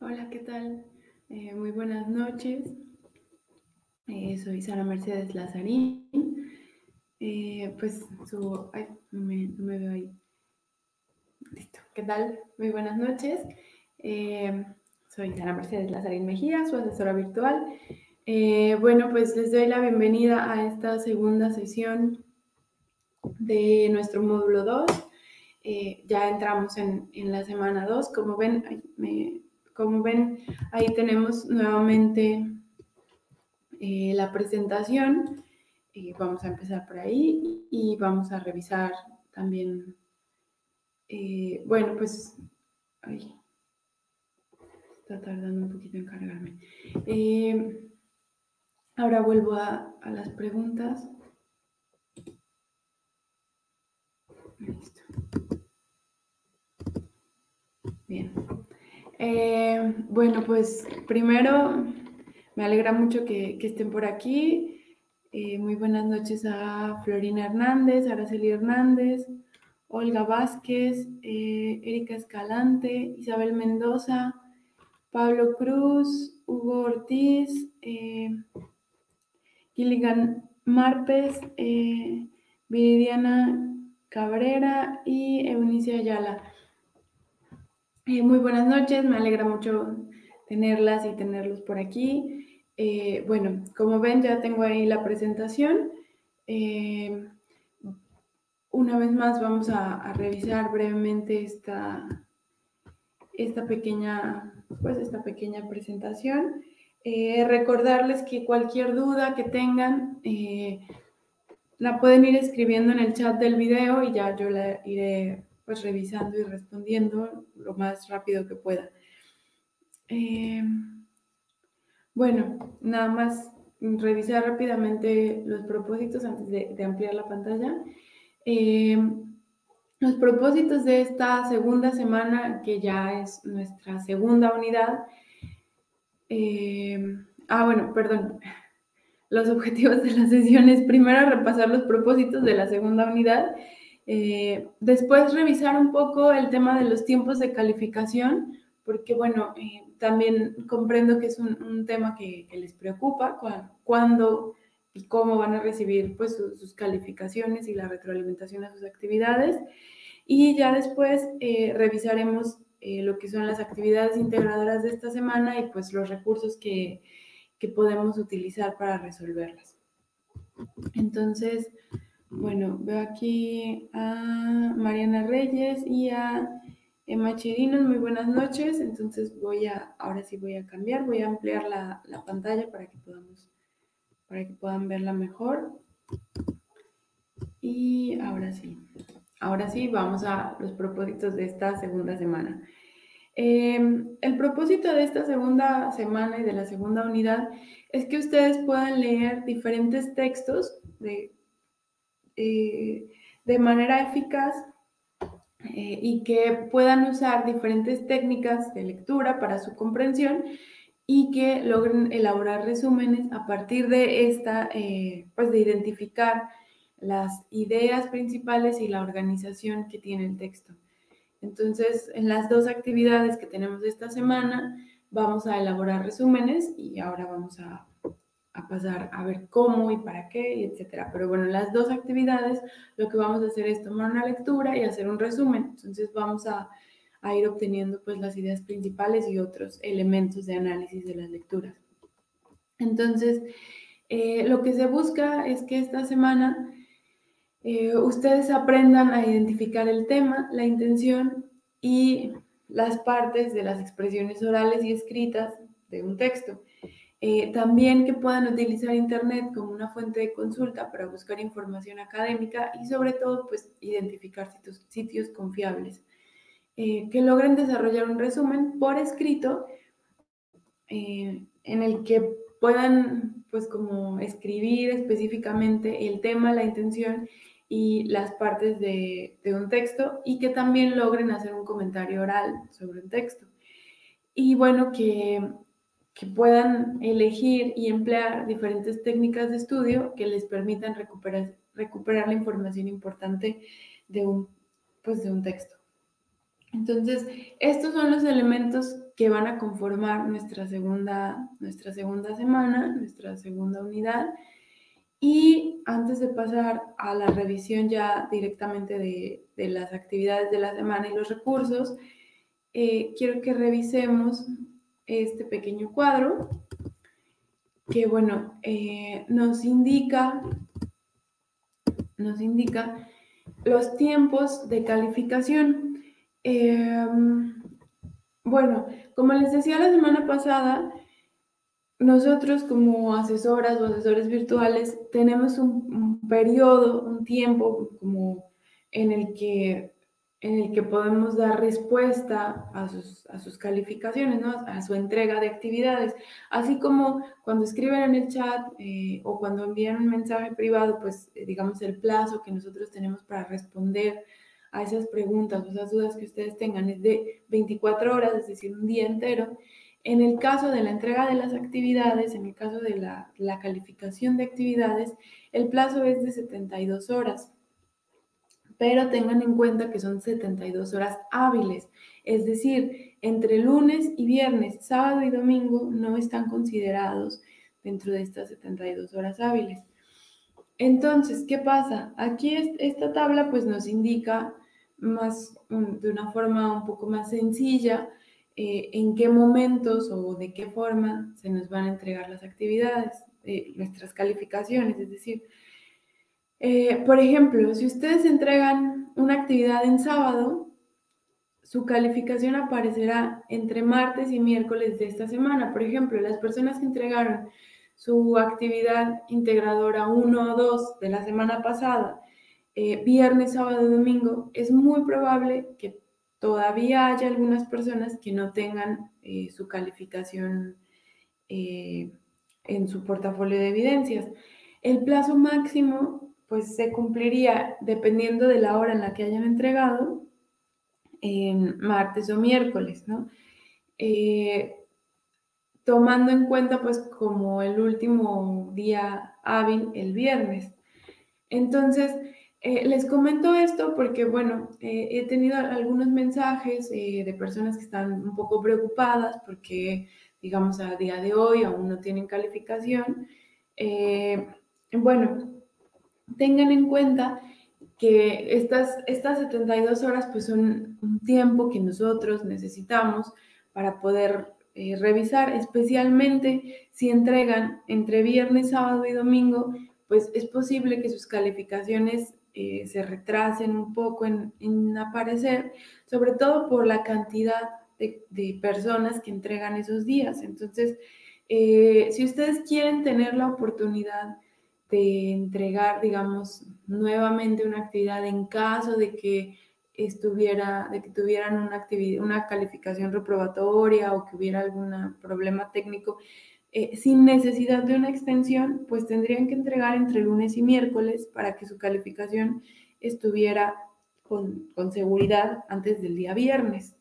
Hola, ¿qué tal? Muy buenas noches. Soy Sara Mercedes Lazarín. No me veo ahí. Listo. ¿Qué tal? Muy buenas noches. Eh, Soy Sara Mercedes Lazarín Mejía, su asesora virtual. Bueno, pues les doy la bienvenida a esta segunda sesión de nuestro módulo 2. Ya entramos en la semana 2. Como ven, ahí tenemos nuevamente la presentación. Vamos a empezar por ahí y vamos a revisar también. Bueno, pues está tardando un poquito en cargarme. Ahora vuelvo a las preguntas. Listo. Bien. Bueno, pues primero me alegra mucho que estén por aquí. Muy buenas noches a Florina Hernández, Araceli Hernández, Olga Vázquez, Erika Escalante, Isabel Mendoza, Pablo Cruz, Hugo Ortiz, Gilligan Marpes, Viridiana Cabrera y Eunice Ayala. Muy buenas noches, me alegra mucho tenerlas y tenerlos por aquí. Bueno, como ven, ya tengo ahí la presentación. Una vez más vamos a revisar brevemente esta pequeña presentación. Recordarles que cualquier duda que tengan la pueden ir escribiendo en el chat del video y ya yo la iré pues revisando y respondiendo lo más rápido que pueda. Bueno, nada más revisar rápidamente los propósitos antes de ampliar la pantalla. Los propósitos de esta segunda semana, que ya es nuestra segunda unidad. Bueno, perdón. Los objetivos de la sesión es primero repasar los propósitos de la segunda unidad, después revisar un poco el tema de los tiempos de calificación, porque bueno, también comprendo que es un tema que les preocupa, cuándo y cómo van a recibir pues sus calificaciones y la retroalimentación a sus actividades. Y ya después revisaremos lo que son las actividades integradoras de esta semana y pues los recursos que podemos utilizar para resolverlas. Entonces, bueno, veo aquí a Mariana Reyes y a Emma Chirinos. Muy buenas noches. Entonces ahora sí voy a cambiar, voy a ampliar la pantalla para que puedan verla mejor. Y ahora sí vamos a los propósitos de esta segunda semana. El propósito de esta segunda semana y de la segunda unidad es que ustedes puedan leer diferentes textos de manera eficaz y que puedan usar diferentes técnicas de lectura para su comprensión y que logren elaborar resúmenes a partir de pues de identificar las ideas principales y la organización que tiene el texto. Entonces, en las dos actividades que tenemos esta semana, vamos a elaborar resúmenes y ahora vamos a pasar a ver cómo y para qué, etcétera. Pero bueno, en las dos actividades lo que vamos a hacer es tomar una lectura y hacer un resumen. Entonces vamos a ir obteniendo pues las ideas principales y otros elementos de análisis de las lecturas. Entonces, lo que se busca es que esta semana ustedes aprendan a identificar el tema, la intención y las partes de las expresiones orales y escritas de un texto. También que puedan utilizar Internet como una fuente de consulta para buscar información académica y sobre todo pues identificar sitios confiables. Que logren desarrollar un resumen por escrito en el que puedan pues como escribir específicamente el tema, la intención y las partes de un texto y que también logren hacer un comentario oral sobre un texto. Y bueno, que puedan elegir y emplear diferentes técnicas de estudio que les permitan recuperar la información importante de un texto. Entonces, estos son los elementos que van a conformar nuestra segunda semana, nuestra segunda unidad. Y antes de pasar a la revisión ya directamente de las actividades de la semana y los recursos, quiero que revisemos este pequeño cuadro que, bueno, nos indica los tiempos de calificación. Bueno, como les decía la semana pasada, nosotros como asesoras o asesores virtuales tenemos un periodo, un tiempo como en el que podemos dar respuesta a sus calificaciones, ¿no? A su entrega de actividades. Así como cuando escriben en el chat o cuando envían un mensaje privado, pues digamos el plazo que nosotros tenemos para responder a esas preguntas o esas dudas que ustedes tengan es de 24 horas, es decir, un día entero. En el caso de la entrega de las actividades, en el caso de la calificación de actividades, el plazo es de 72 horas, pero tengan en cuenta que son 72 horas hábiles, es decir, entre lunes y viernes, sábado y domingo no están considerados dentro de estas 72 horas hábiles. Entonces, ¿qué pasa? Aquí esta tabla pues nos indica de una forma un poco más sencilla en qué momentos o de qué forma se nos van a entregar las actividades, nuestras calificaciones, es decir, por ejemplo, si ustedes entregan una actividad en sábado, su calificación aparecerá entre martes y miércoles de esta semana. Por ejemplo, las personas que entregaron su actividad integradora 1 o 2 de la semana pasada, viernes, sábado y domingo, es muy probable que todavía haya algunas personas que no tengan su calificación en su portafolio de evidencias. El plazo máximo pues se cumpliría dependiendo de la hora en la que hayan entregado, en martes o miércoles, ¿no? Tomando en cuenta pues como el último día hábil, el viernes. Entonces, les comento esto porque, bueno, he tenido algunos mensajes de personas que están un poco preocupadas porque, digamos, a día de hoy aún no tienen calificación. Bueno, tengan en cuenta que estas 72 horas pues son un tiempo que nosotros necesitamos para poder revisar, especialmente si entregan entre viernes, sábado y domingo, pues es posible que sus calificaciones se retrasen un poco en aparecer, sobre todo por la cantidad de personas que entregan esos días. Entonces, si ustedes quieren tener la oportunidad de entregar, digamos, nuevamente una actividad en caso de que tuvieran una calificación reprobatoria o que hubiera algún problema técnico, sin necesidad de una extensión, pues tendrían que entregar entre lunes y miércoles para que su calificación estuviera con seguridad antes del día viernes.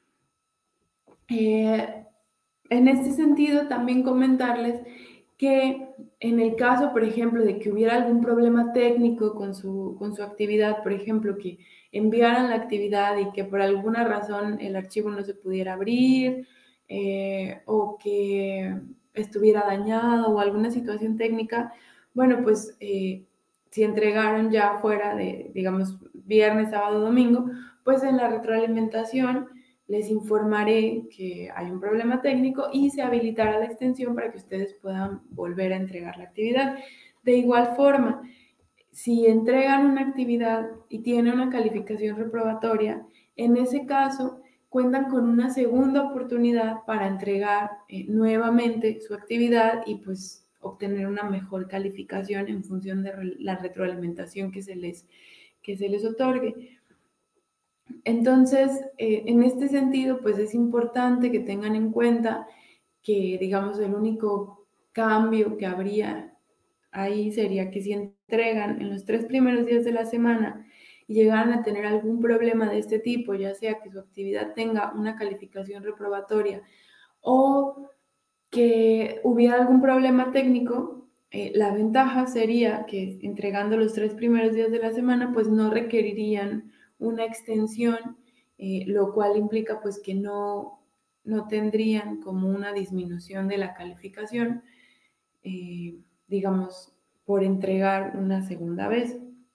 En este sentido, también comentarles que en el caso, por ejemplo, de que hubiera algún problema técnico con su actividad, por ejemplo, que enviaran la actividad y que por alguna razón el archivo no se pudiera abrir o que estuviera dañado o alguna situación técnica, bueno, pues si entregaron ya fuera de, digamos, viernes, sábado, domingo, pues en la retroalimentación les informaré que hay un problema técnico y se habilitará la extensión para que ustedes puedan volver a entregar la actividad. De igual forma, si entregan una actividad y tiene una calificación reprobatoria, en ese caso cuentan con una segunda oportunidad para entregar nuevamente su actividad y pues obtener una mejor calificación en función de la retroalimentación que se les otorgue. Entonces, en este sentido, pues es importante que tengan en cuenta que, digamos, el único cambio que habría ahí sería que si entregan en los 3 primeros días de la semana y llegaran a tener algún problema de este tipo, ya sea que su actividad tenga una calificación reprobatoria o que hubiera algún problema técnico, la ventaja sería que entregando los 3 primeros días de la semana, pues no requerirían una extensión, lo cual implica pues que no no tendrían como una disminución de la calificación, digamos, por entregar una segunda vez.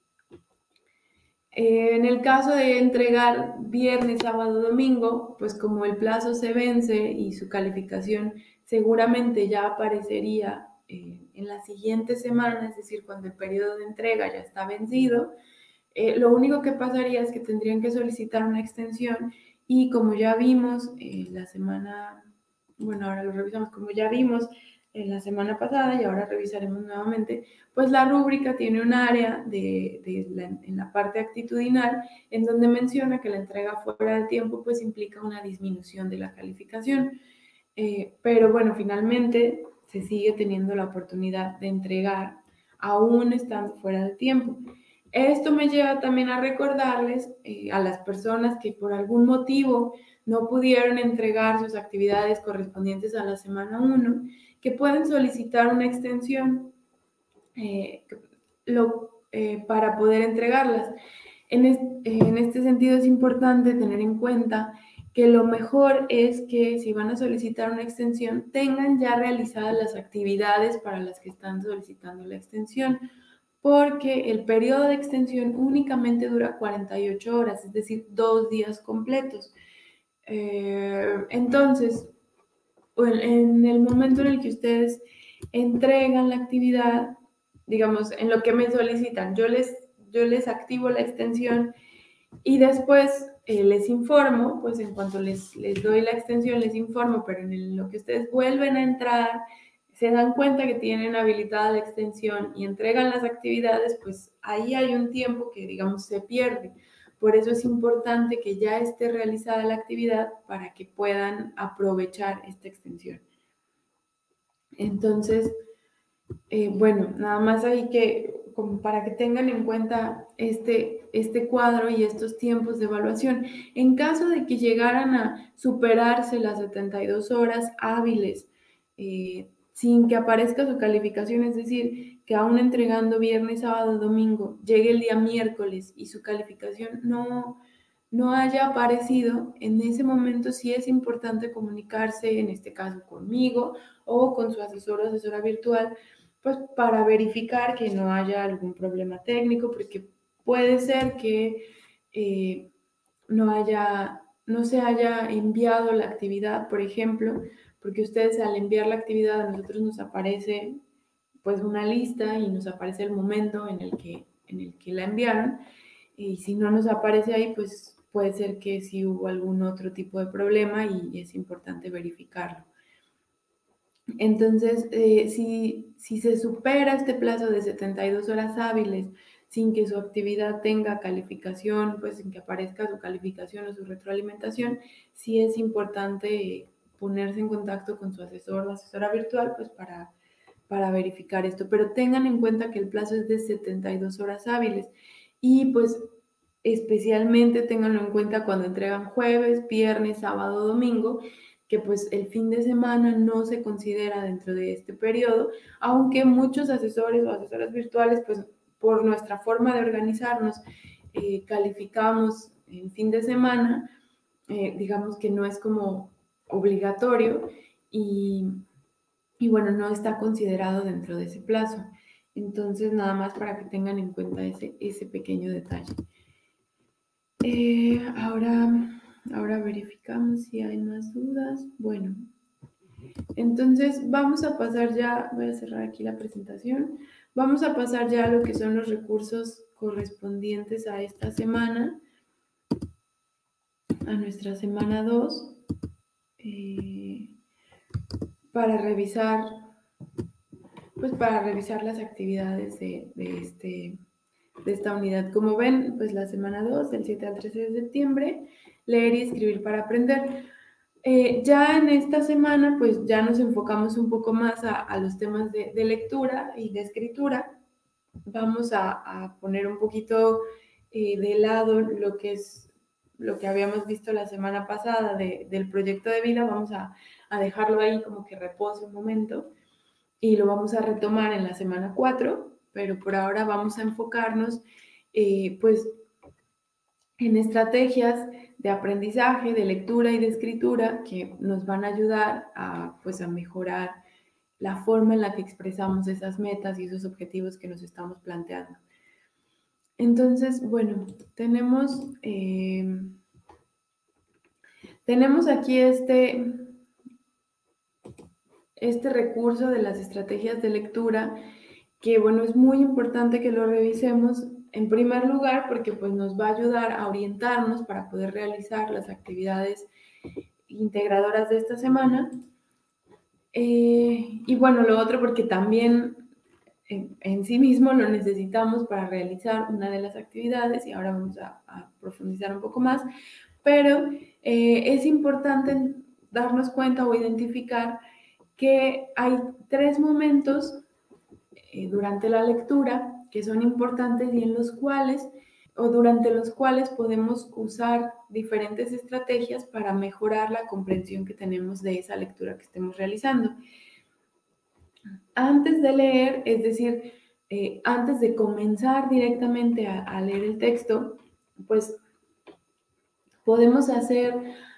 En el caso de entregar viernes, sábado, domingo, pues como el plazo se vence y su calificación seguramente ya aparecería en la siguiente semana, es decir, cuando el periodo de entrega ya está vencido, lo único que pasaría es que tendrían que solicitar una extensión y como ya vimos la semana, bueno, ahora lo revisamos, como ya vimos en la semana pasada y ahora revisaremos nuevamente, pues la rúbrica tiene un área en la parte actitudinal en donde menciona que la entrega fuera de tiempo pues implica una disminución de la calificación. Pero bueno, finalmente se sigue teniendo la oportunidad de entregar aún estando fuera de tiempo. Esto me lleva también a recordarles a las personas que por algún motivo no pudieron entregar sus actividades correspondientes a la semana 1, que pueden solicitar una extensión para poder entregarlas. En este sentido es importante tener en cuenta que lo mejor es que si van a solicitar una extensión, tengan ya realizadas las actividades para las que están solicitando la extensión, porque el periodo de extensión únicamente dura 48 horas, es decir, 2 días completos. Entonces, en el momento en el que ustedes entregan la actividad, digamos, en lo que me solicitan, yo les activo la extensión y después les informo, pues en cuanto les doy la extensión, les informo, pero en lo que ustedes vuelven a entrar, se dan cuenta que tienen habilitada la extensión y entregan las actividades, pues ahí hay un tiempo que, digamos, se pierde. Por eso es importante que ya esté realizada la actividad para que puedan aprovechar esta extensión. Entonces, bueno, nada más ahí que, como para que tengan en cuenta este cuadro y estos tiempos de evaluación. En caso de que llegaran a superarse las 72 horas hábiles sin que aparezca su calificación, es decir, que aún entregando viernes, sábado, domingo, llegue el día miércoles y su calificación no haya aparecido, en ese momento sí es importante comunicarse, en este caso conmigo o con su asesor o asesora virtual, pues para verificar que no haya algún problema técnico, porque puede ser que no se haya enviado la actividad, por ejemplo, porque ustedes al enviar la actividad a nosotros nos aparece pues una lista y nos aparece el momento en el que la enviaron, y si no nos aparece ahí, pues puede ser que sí hubo algún otro tipo de problema y es importante verificarlo. Entonces, si se supera este plazo de 72 horas hábiles sin que su actividad tenga calificación, pues sin que aparezca su calificación o su retroalimentación, sí es importante ponerse en contacto con su asesor o asesora virtual, pues para verificar esto. Pero tengan en cuenta que el plazo es de 72 horas hábiles y pues especialmente ténganlo en cuenta cuando entregan jueves, viernes, sábado, domingo, que pues el fin de semana no se considera dentro de este periodo, aunque muchos asesores o asesoras virtuales, pues por nuestra forma de organizarnos, calificamos en fin de semana, digamos que no es como obligatorio y bueno, no está considerado dentro de ese plazo. Entonces, nada más para que tengan en cuenta ese pequeño detalle. Ahora verificamos si hay más dudas. Bueno, entonces vamos a pasar ya, voy a cerrar aquí la presentación, vamos a pasar ya a lo que son los recursos correspondientes a esta semana, a nuestra semana 2, para revisar, pues para revisar las actividades de esta unidad. Como ven, pues la semana 2, del 7 al 13 de septiembre, leer y escribir para aprender. Ya en esta semana, pues ya nos enfocamos un poco más a los temas de lectura y de escritura. Vamos a poner un poquito de lado lo que habíamos visto la semana pasada del proyecto de vida. Vamos a dejarlo ahí como que repose un momento y lo vamos a retomar en la semana 4, pero por ahora vamos a enfocarnos pues en estrategias de aprendizaje, de lectura y de escritura que nos van a ayudar a, pues, a mejorar la forma en la que expresamos esas metas y esos objetivos que nos estamos planteando. Entonces, bueno, tenemos aquí este recurso de las estrategias de lectura que, bueno, es muy importante que lo revisemos en primer lugar porque pues nos va a ayudar a orientarnos para poder realizar las actividades integradoras de esta semana. Y bueno, lo otro porque también en sí mismo lo necesitamos para realizar una de las actividades y ahora vamos a profundizar un poco más, pero es importante darnos cuenta o identificar que hay 3 momentos durante la lectura que son importantes y en los cuales o durante los cuales podemos usar diferentes estrategias para mejorar la comprensión que tenemos de esa lectura que estemos realizando. Antes de leer, es decir, antes de comenzar directamente a leer el texto, pues podemos hacer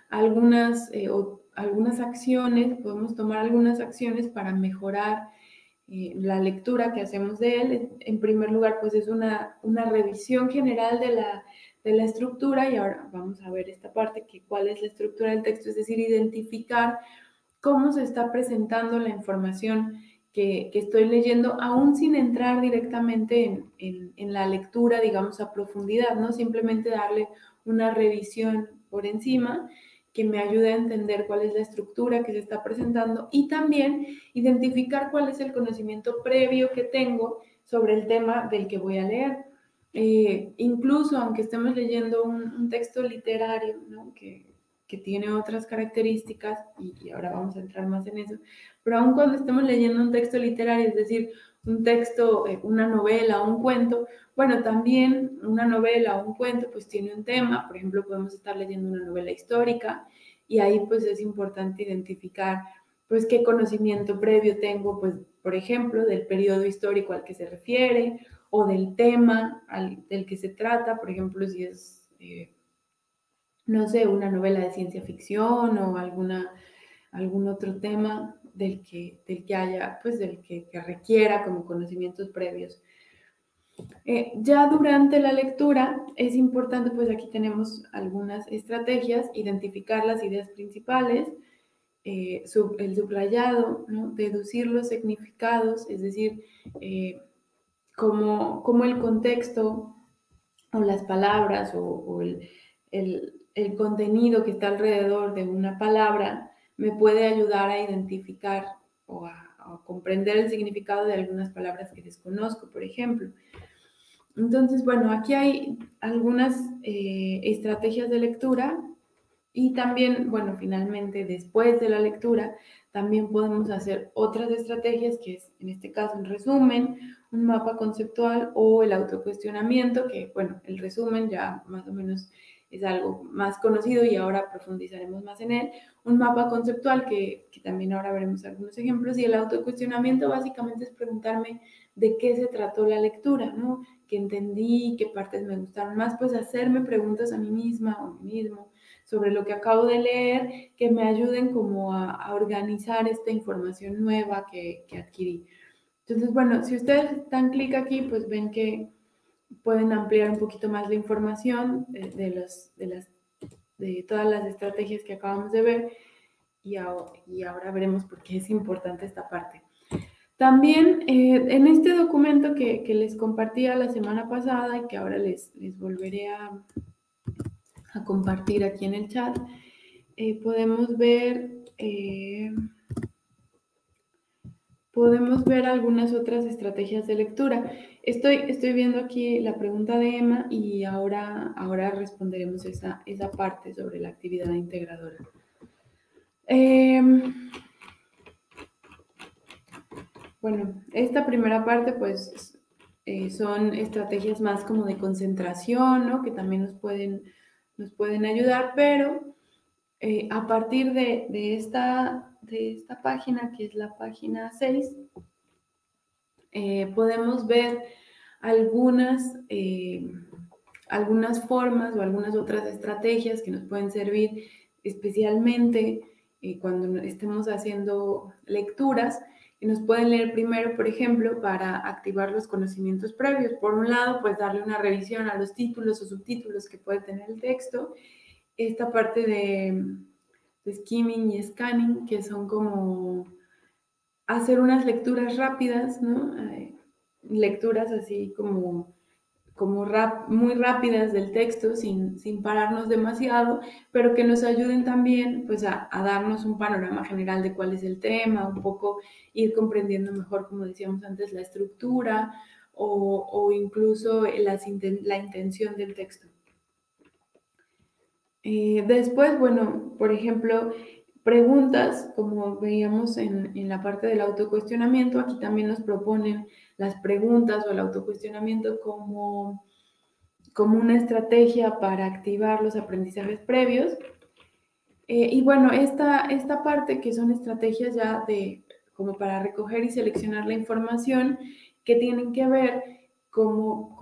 algunas acciones, podemos tomar algunas acciones para mejorar la lectura que hacemos de él. En primer lugar, pues es una revisión general de la estructura y ahora vamos a ver esta parte, que cuál es la estructura del texto, es decir, identificar cómo se está presentando la información que estoy leyendo, aún sin entrar directamente en la lectura, digamos, a profundidad, ¿no? Simplemente darle una revisión por encima que me ayude a entender cuál es la estructura que se está presentando y también identificar cuál es el conocimiento previo que tengo sobre el tema del que voy a leer. Incluso aunque estemos leyendo un texto literario, ¿no? que tiene otras características, y ahora vamos a entrar más en eso, pero aun cuando estemos leyendo un texto literario, es decir, un texto, una novela, un cuento, bueno, también una novela o un cuento pues tiene un tema, por ejemplo, podemos estar leyendo una novela histórica y ahí pues es importante identificar pues qué conocimiento previo tengo, pues, por ejemplo, del periodo histórico al que se refiere o del tema del que se trata, por ejemplo, si es no sé, una novela de ciencia ficción o algún otro tema del que haya, pues del que requiera como conocimientos previos. Ya durante la lectura es importante, pues aquí tenemos algunas estrategias, identificar las ideas principales, el subrayado, ¿no? Deducir los significados, es decir, cómo el contexto o las palabras o el contenido que está alrededor de una palabra me puede ayudar a identificar o a comprender el significado de algunas palabras que desconozco, por ejemplo. Entonces, bueno, aquí hay algunas estrategias de lectura y también, bueno, finalmente, después de la lectura, también podemos hacer otras estrategias, que es, en este caso, un resumen, un mapa conceptual o el autocuestionamiento, que, bueno, el resumen ya más o menos es algo más conocido y ahora profundizaremos más en él. Un mapa conceptual, que también ahora veremos algunos ejemplos, y el autocuestionamiento básicamente es preguntarme de qué se trató la lectura, ¿no? ¿Qué entendí? ¿Qué partes me gustaron más? Pues hacerme preguntas a mí misma o a mí mismo sobre lo que acabo de leer, que me ayuden como a organizar esta información nueva que adquirí. Entonces, bueno, si ustedes dan clic aquí, pues ven que pueden ampliar un poquito más la información de todas las estrategias que acabamos de ver y ahora veremos por qué es importante esta parte. También en este documento que les compartía la semana pasada y que ahora les volveré a compartir aquí en el chat, podemos ver algunas otras estrategias de lectura. Estoy viendo aquí la pregunta de Emma y ahora responderemos esa parte sobre la actividad integradora. Bueno, esta primera parte pues son estrategias más como de concentración, ¿no? Que también nos pueden ayudar, pero a partir de esta página, que es la página 6, podemos ver algunas algunas formas o algunas otras estrategias que nos pueden servir especialmente cuando estemos haciendo lecturas, que nos pueden leer primero, por ejemplo, para activar los conocimientos previos. Por un lado, pues darle una revisión a los títulos o subtítulos que puede tener el texto. Esta parte de skimming y scanning, que son como hacer unas lecturas rápidas, ¿no? Lecturas así como muy rápidas del texto sin pararnos demasiado, pero que nos ayuden también pues a darnos un panorama general de cuál es el tema, un poco ir comprendiendo mejor, como decíamos antes, la estructura o incluso la intención del texto. Después, bueno, por ejemplo, preguntas, como veíamos en la parte del autocuestionamiento, aquí también nos proponen las preguntas o el autocuestionamiento como una estrategia para activar los aprendizajes previos. Y bueno, esta parte que son estrategias ya como para recoger y seleccionar la información que tienen que ver como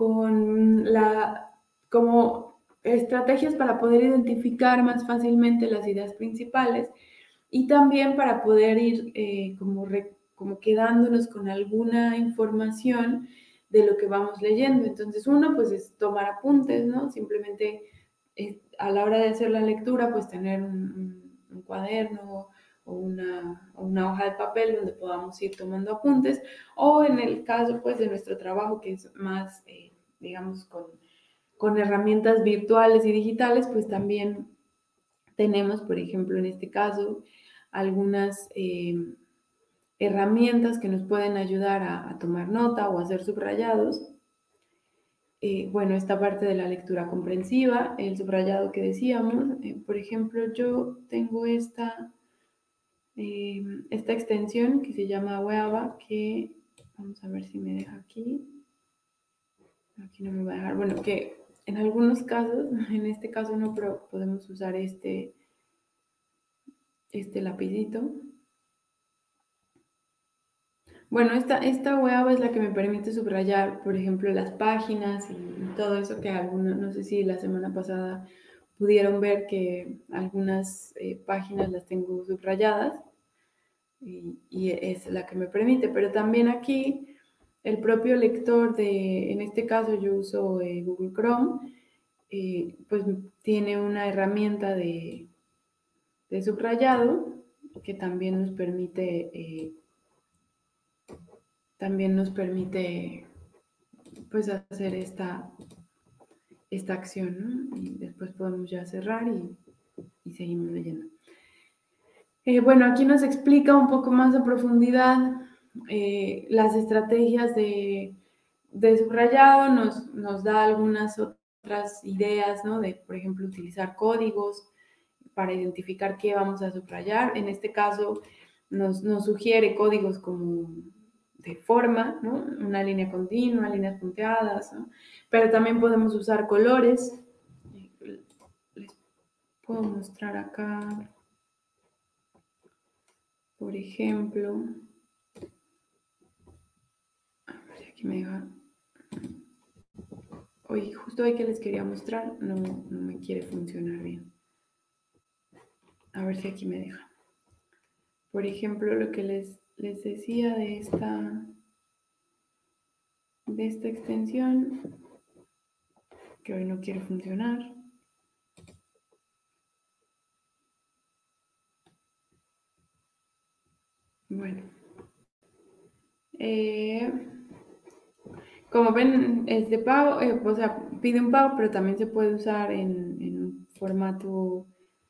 estrategias para poder identificar más fácilmente las ideas principales y también para poder ir como quedándonos con alguna información de lo que vamos leyendo. Entonces, uno, pues es tomar apuntes, ¿no? Simplemente a la hora de hacer la lectura, pues tener un cuaderno o una hoja de papel donde podamos ir tomando apuntes, o en el caso, pues, de nuestro trabajo, que es más, digamos, con herramientas virtuales y digitales, pues también tenemos, por ejemplo, en este caso, algunas herramientas que nos pueden ayudar a tomar nota o a hacer subrayados. Bueno, esta parte de la lectura comprensiva, el subrayado que decíamos, por ejemplo, yo tengo esta extensión que se llama Weava, que vamos a ver si me deja aquí. Aquí no me va a dejar. Bueno, que en algunos casos, en este caso no, pero podemos usar este lapicito. Bueno, esta Weava es la que me permite subrayar, por ejemplo, las páginas y todo eso que no sé si la semana pasada pudieron ver que algunas páginas las tengo subrayadas y es la que me permite, pero también aquí el propio lector en este caso yo uso Google Chrome, pues tiene una herramienta de subrayado que también nos permite pues hacer esta acción, ¿no? Y después podemos ya cerrar y seguimos leyendo. Bueno, aquí nos explica un poco más a profundidad las estrategias de subrayado, nos da algunas otras ideas, ¿no? De, por ejemplo, utilizar códigos para identificar qué vamos a subrayar. En este caso, nos sugiere códigos como de forma, ¿no? Una línea continua, líneas punteadas, ¿no? Pero también podemos usar colores. Les puedo mostrar acá, por ejemplo, a ver si aquí me deja. Hoy, justo hoy que les quería mostrar, no me quiere funcionar bien. A ver si aquí me deja. Por ejemplo, lo que les decía de esta extensión, que hoy no quiere funcionar. Bueno. Como ven, es de pago, o sea, pide un pago, pero también se puede usar en un formato,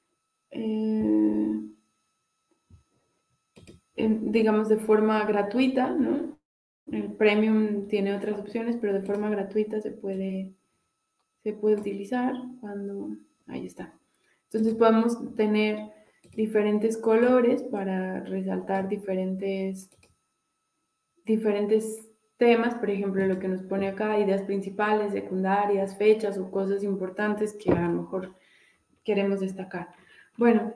digamos, de forma gratuita, ¿no? El premium tiene otras opciones, pero de forma gratuita se puede utilizar ahí está. Entonces podemos tener diferentes colores para resaltar diferentes temas, por ejemplo, lo que nos pone acá, ideas principales, secundarias, fechas o cosas importantes que a lo mejor queremos destacar. Bueno,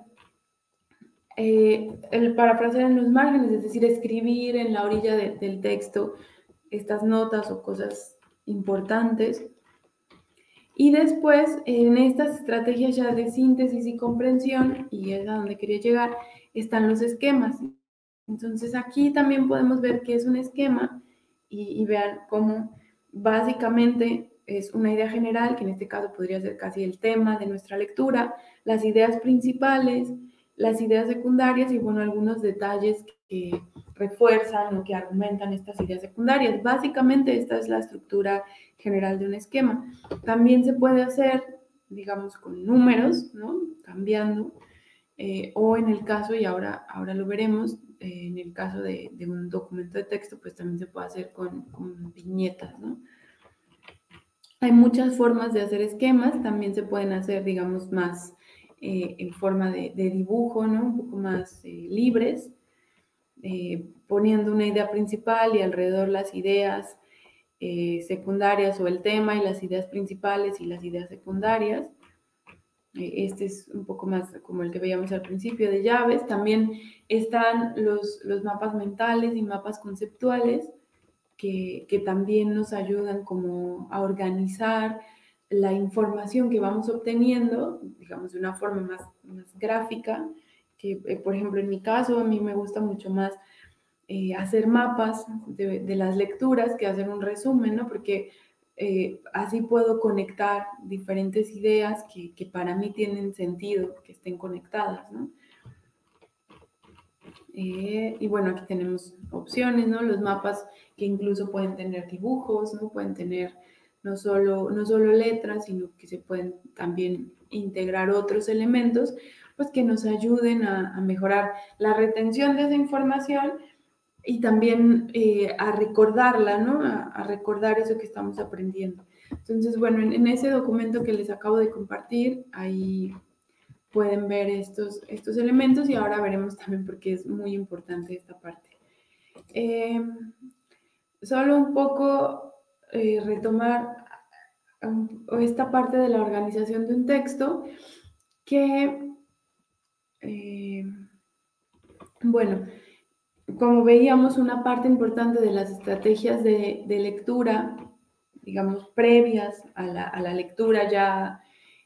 el parafrasear en los márgenes, es decir, escribir en la orilla del texto estas notas o cosas importantes. Y después, en estas estrategias ya de síntesis y comprensión, y es a donde quería llegar, están los esquemas. Entonces aquí también podemos ver qué es un esquema y vean cómo básicamente es una idea general, que en este caso podría ser casi el tema de nuestra lectura, las ideas principales, las ideas secundarias y, bueno, algunos detalles que refuerzan o que argumentan estas ideas secundarias. Básicamente esta es la estructura general de un esquema. También se puede hacer, digamos, con números, ¿no? Cambiando, o en el caso, y ahora lo veremos, en el caso de un documento de texto, pues también se puede hacer con viñetas, ¿no? Hay muchas formas de hacer esquemas, también se pueden hacer, digamos, más en forma de dibujo, ¿no? Un poco más libres, poniendo una idea principal y alrededor las ideas secundarias o el tema y las ideas principales y las ideas secundarias. Este es un poco más como el que veíamos al principio de llaves. También están los mapas mentales y mapas conceptuales que también nos ayudan como a organizar la información que vamos obteniendo, digamos, de una forma más gráfica, que por ejemplo en mi caso a mí me gusta mucho más hacer mapas de las lecturas que hacer un resumen, ¿no? Porque así puedo conectar diferentes ideas que para mí tienen sentido, que estén conectadas, ¿no? Y bueno, aquí tenemos opciones, ¿no? Los mapas que incluso pueden tener dibujos, ¿no? Pueden tener no solo letras, sino que se pueden también integrar otros elementos, pues que nos ayuden a mejorar la retención de esa información y también a recordarla, ¿no? A recordar eso que estamos aprendiendo. Entonces, bueno, en ese documento que les acabo de compartir, ahí pueden ver estos elementos y ahora veremos también por qué es muy importante esta parte. Solo un poco retomar esta parte de la organización de un texto que, bueno, como veíamos, una parte importante de las estrategias de lectura, digamos, previas a la lectura ya,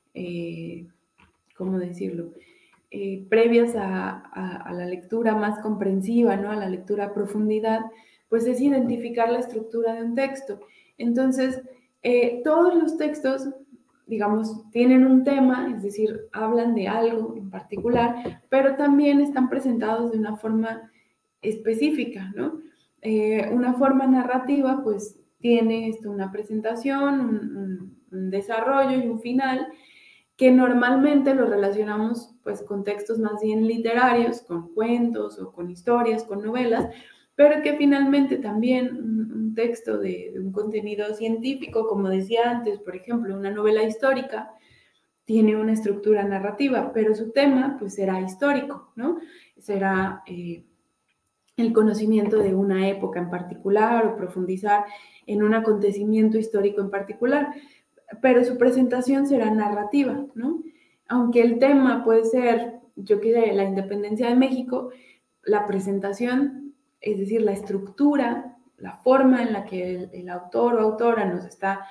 ¿cómo decirlo? Previas a la lectura más comprensiva, ¿no? A la lectura a profundidad, pues es identificar la estructura de un texto. Entonces, todos los textos, digamos, tienen un tema, es decir, hablan de algo en particular, pero también están presentados de una forma específica, ¿no? Una forma narrativa, pues, tiene esto, una presentación, un desarrollo y un final, que normalmente lo relacionamos pues con textos más bien literarios, con cuentos o con historias, con novelas, pero que finalmente también un texto de un contenido científico, como decía antes, por ejemplo, una novela histórica, tiene una estructura narrativa, pero su tema pues será histórico, ¿no? Será el conocimiento de una época en particular o profundizar en un acontecimiento histórico en particular, pero su presentación será narrativa, ¿no? Aunque el tema puede ser, yo qué sé, la independencia de México, la presentación, es decir, la estructura, la forma en la que el autor o autora nos está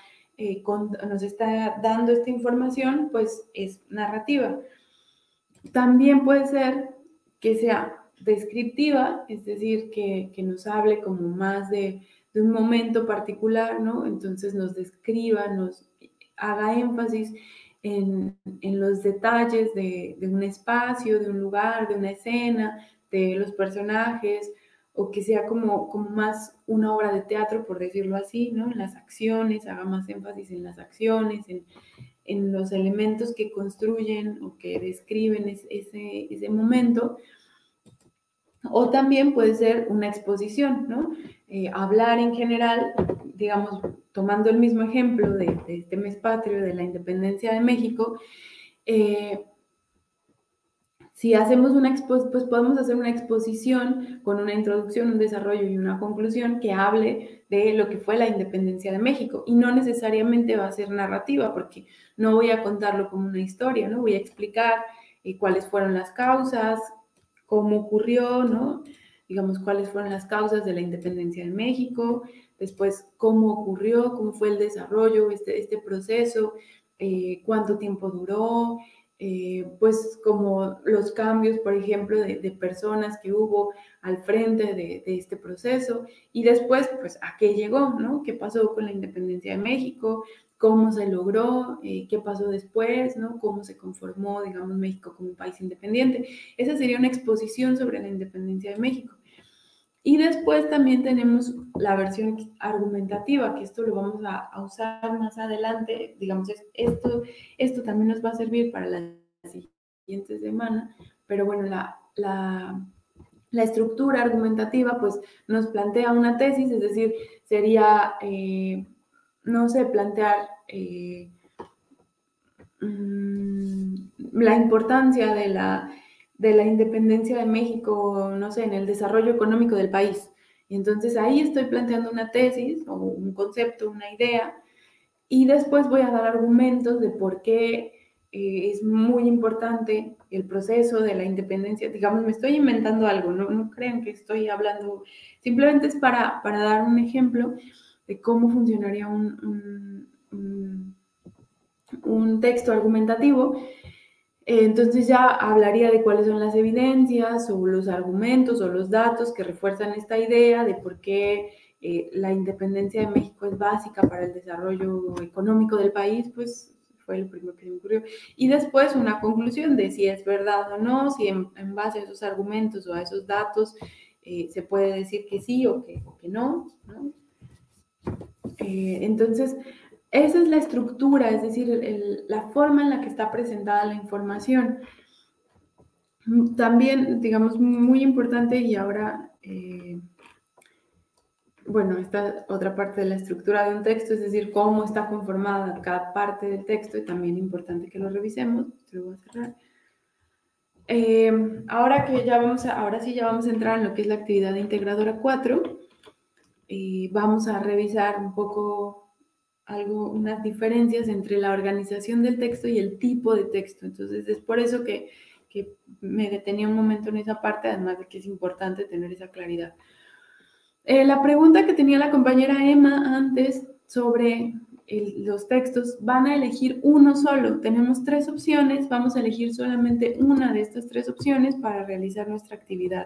dando esta información, pues es narrativa. También puede ser que sea descriptiva, es decir, que nos hable como más de un momento particular, ¿no? Entonces nos describa, nos haga énfasis en los detalles de un espacio, de un lugar, de una escena, de los personajes, o que sea como más una obra de teatro, por decirlo así, ¿no? En las acciones, haga más énfasis en las acciones, en los elementos que construyen o que describen ese momento. O también puede ser una exposición, ¿no? Hablar en general, digamos, tomando el mismo ejemplo de este mes patrio, de la independencia de México, si hacemos pues podemos hacer una exposición con una introducción, un desarrollo y una conclusión que hable de lo que fue la independencia de México. Y no necesariamente va a ser narrativa, porque no voy a contarlo como una historia, ¿no? Voy a explicar cuáles fueron las causas, cómo ocurrió, ¿no? Digamos, cuáles fueron las causas de la independencia de México, después cómo ocurrió, cómo fue el desarrollo, este proceso, cuánto tiempo duró, pues como los cambios, por ejemplo, de personas que hubo al frente de este proceso, y después, pues, a qué llegó, ¿no? ¿Qué pasó con la independencia de México? ¿Cómo se logró? ¿Qué pasó después? ¿No? ¿Cómo se conformó, digamos, México como un país independiente? Esa sería una exposición sobre la independencia de México. Y después también tenemos la versión argumentativa, que esto lo vamos a usar más adelante. Digamos, esto también nos va a servir para la siguiente semana, pero bueno, la estructura argumentativa pues nos plantea una tesis, es decir, sería, no sé, plantear la importancia de la independencia de México, no sé, en el desarrollo económico del país. Y entonces ahí estoy planteando una tesis o un concepto, una idea, y después voy a dar argumentos de por qué es muy importante el proceso de la independencia. Digamos, me estoy inventando algo, no crean que estoy hablando, simplemente es para dar un ejemplo de cómo funcionaría un texto argumentativo. Entonces ya hablaría de cuáles son las evidencias o los argumentos o los datos que refuerzan esta idea de por qué la independencia de México es básica para el desarrollo económico del país, pues fue el primero que se me ocurrió. Y después una conclusión de si es verdad o no, si en base a esos argumentos o a esos datos se puede decir que sí o que no, ¿no? Entonces, esa es la estructura, es decir, la forma en la que está presentada la información. También, digamos, muy importante, y ahora, bueno, esta otra parte de la estructura de un texto, es decir, cómo está conformada cada parte del texto, y también importante que lo revisemos. Lo voy a cerrar. Ahora sí ya vamos a entrar en lo que es la actividad integradora 4. Vamos a revisar un poco unas diferencias entre la organización del texto y el tipo de texto. Entonces, es por eso que me detenía un momento en esa parte, además de que es importante tener esa claridad. La pregunta que tenía la compañera Emma antes sobre los textos, van a elegir uno solo. Tenemos 3 opciones, vamos a elegir solamente una de estas 3 opciones para realizar nuestra actividad.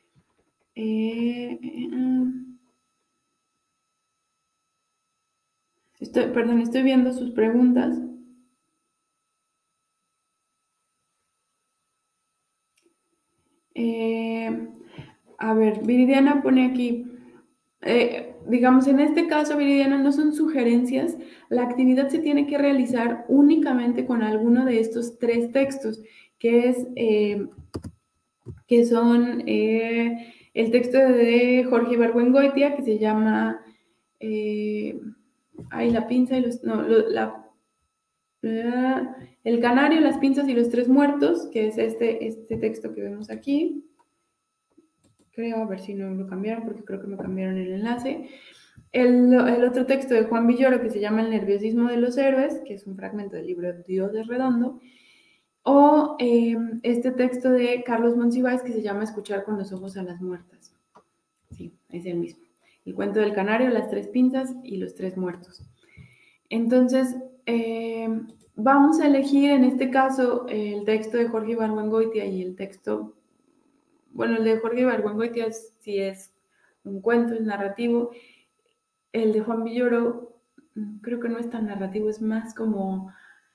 Estoy viendo sus preguntas. A ver, Viridiana pone aquí, digamos, en este caso, Viridiana, no son sugerencias, la actividad se tiene que realizar únicamente con alguno de estos 3 textos, que son el texto de Jorge Ibargüengoitia, que se llama la pinza y el canario, las pinzas y los 3 muertos, que es este texto que vemos aquí. Creo, a ver si no lo cambiaron, porque creo que me cambiaron el enlace. El otro texto de Juan Villoro, que se llama El nerviosismo de los héroes, que es un fragmento del libro Dios de Redondo. O este texto de Carlos Monsiváis, que se llama Escuchar con los ojos a las muertas. Sí, es el mismo. El cuento del canario, las 3 pinzas y los 3 muertos. Entonces, vamos a elegir en este caso el texto de Jorge Ibargüengoitia y el texto, bueno, el de Jorge Ibargüengoitia sí es un cuento, es narrativo. El de Juan Villoro creo que no es tan narrativo, es más como,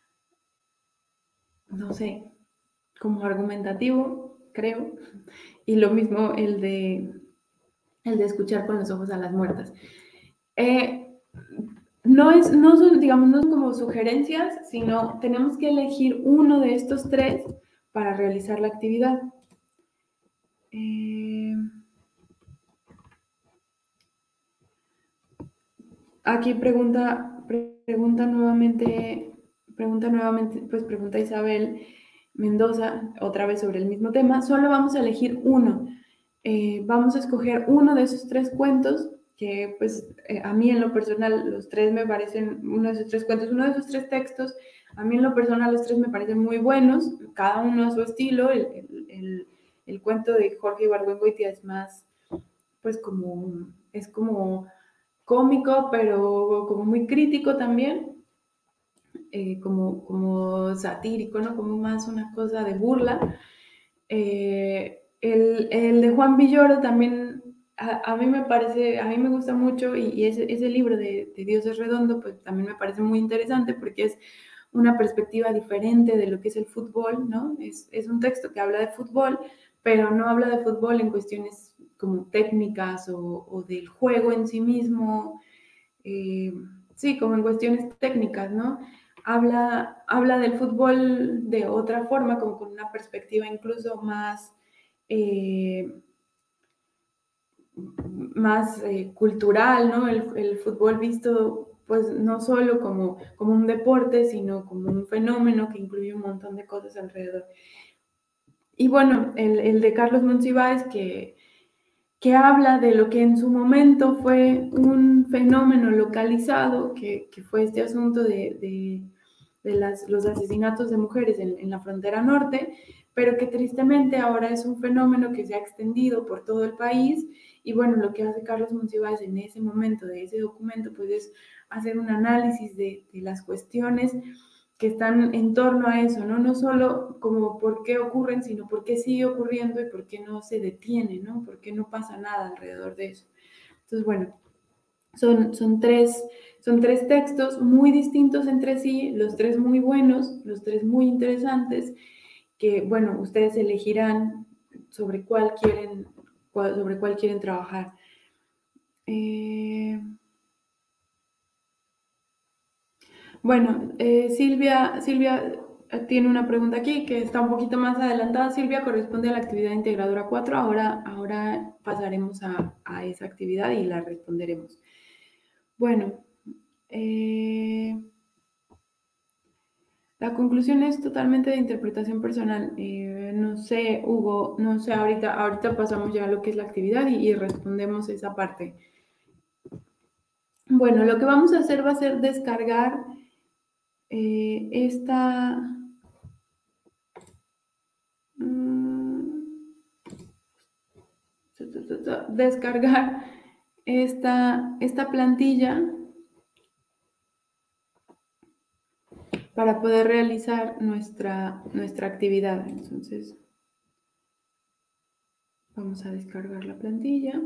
no sé, como argumentativo, creo. Y lo mismo el de Escuchar con los ojos a las muertas. No son, digamos, no son como sugerencias, sino tenemos que elegir uno de estos 3 para realizar la actividad. Aquí pregunta nuevamente, pues pregunta Isabel Mendoza, otra vez sobre el mismo tema. Solo vamos a elegir uno. Vamos a escoger uno de esos 3 cuentos, que pues a mí en lo personal los 3 me parecen, uno de esos 3 cuentos, uno de esos 3 textos, a mí en lo personal los 3 me parecen muy buenos, cada uno a su estilo. El cuento de Jorge Ibargüengoitia es más, pues es como cómico, pero como muy crítico también. como satírico, ¿no? Como más una cosa de burla. El de Juan Villoro también a mí me parece, a mí me gusta mucho y ese libro de Dios es redondo, pues también me parece muy interesante porque es una perspectiva diferente de lo que es el fútbol, ¿no? Es un texto que habla de fútbol, pero no habla de fútbol en cuestiones como técnicas o del juego en sí mismo, sí, como en cuestiones técnicas, ¿no? Habla del fútbol de otra forma, como con una perspectiva incluso más, cultural, ¿no? El fútbol visto, pues, no solo como un deporte, sino como un fenómeno que incluye un montón de cosas alrededor. Y bueno, el de Carlos Monsiváis, que habla de lo que en su momento fue un fenómeno localizado, que fue este asunto de los asesinatos de mujeres en la frontera norte, pero que tristemente ahora es un fenómeno que se ha extendido por todo el país. Y bueno, lo que hace Carlos Monsiváis en ese momento de ese documento, pues es hacer un análisis de las cuestiones que están en torno a eso, ¿no? No solo como por qué ocurren, sino por qué sigue ocurriendo y por qué no se detiene, ¿no? Por qué no pasa nada alrededor de eso. Entonces, bueno, son tres textos muy distintos entre sí, los tres muy buenos, los tres muy interesantes, que, bueno, ustedes elegirán sobre cuál quieren trabajar. Bueno, Silvia tiene una pregunta aquí que está un poquito más adelantada. Silvia, corresponde a la actividad integradora 4. Ahora pasaremos a esa actividad y la responderemos. Bueno, la conclusión es totalmente de interpretación personal. No sé, Hugo, no sé, ahorita pasamos ya a lo que es la actividad y respondemos esa parte. Bueno, lo que vamos a hacer va a ser descargar descargar esta plantilla para poder realizar nuestra actividad. Entonces, vamos a descargar la plantilla.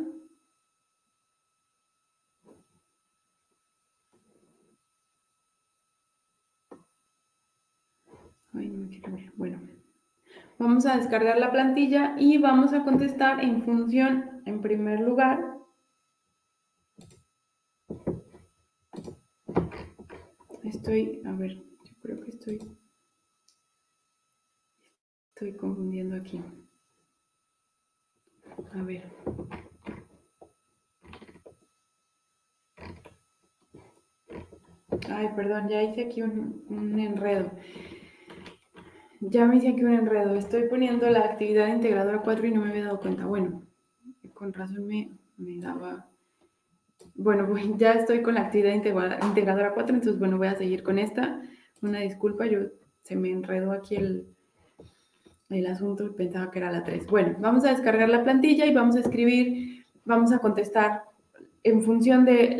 Ay, no me quiero ver. Bueno, vamos a descargar la plantilla y vamos a contestar en función, en primer lugar, a ver, yo creo que estoy confundiendo aquí. A ver. Ay, perdón, ya hice aquí un enredo. Ya me hice aquí un enredo. Estoy poniendo la actividad integradora 4 y no me había dado cuenta. Bueno, con razón me daba... Bueno, ya estoy con la actividad integradora 4, entonces bueno, voy a seguir con esta. Una disculpa, se me enredó aquí el asunto y pensaba que era la 3. Bueno, vamos a descargar la plantilla y vamos a escribir, vamos a contestar en función de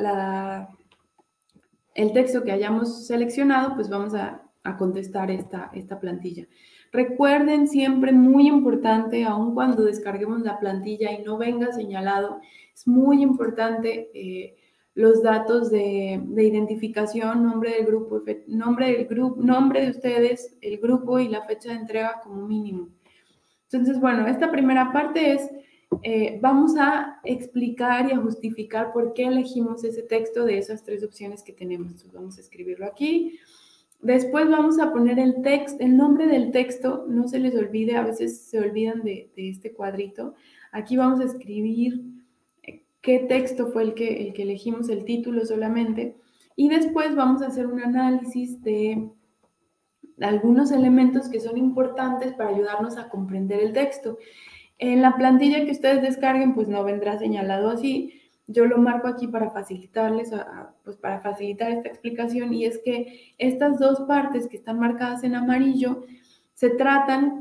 el texto que hayamos seleccionado, pues vamos a contestar esta plantilla. Recuerden siempre, muy importante, aun cuando descarguemos la plantilla y no venga señalado, es muy importante los datos de identificación, nombre del grupo, nombre de ustedes, el grupo y la fecha de entrega como mínimo. Entonces, bueno, esta primera parte es, vamos a explicar y a justificar por qué elegimos ese texto de esas tres opciones que tenemos. Entonces, vamos a escribirlo aquí. Después vamos a poner el nombre del texto, no se les olvide, a veces se olvidan de este cuadrito. Aquí vamos a escribir qué texto fue el que elegimos, el título solamente. Y después vamos a hacer un análisis de algunos elementos que son importantes para ayudarnos a comprender el texto. En la plantilla que ustedes descarguen, pues no vendrá señalado así. Yo lo marco aquí para facilitarles, pues para facilitar esta explicación, y es que estas dos partes que están marcadas en amarillo se tratan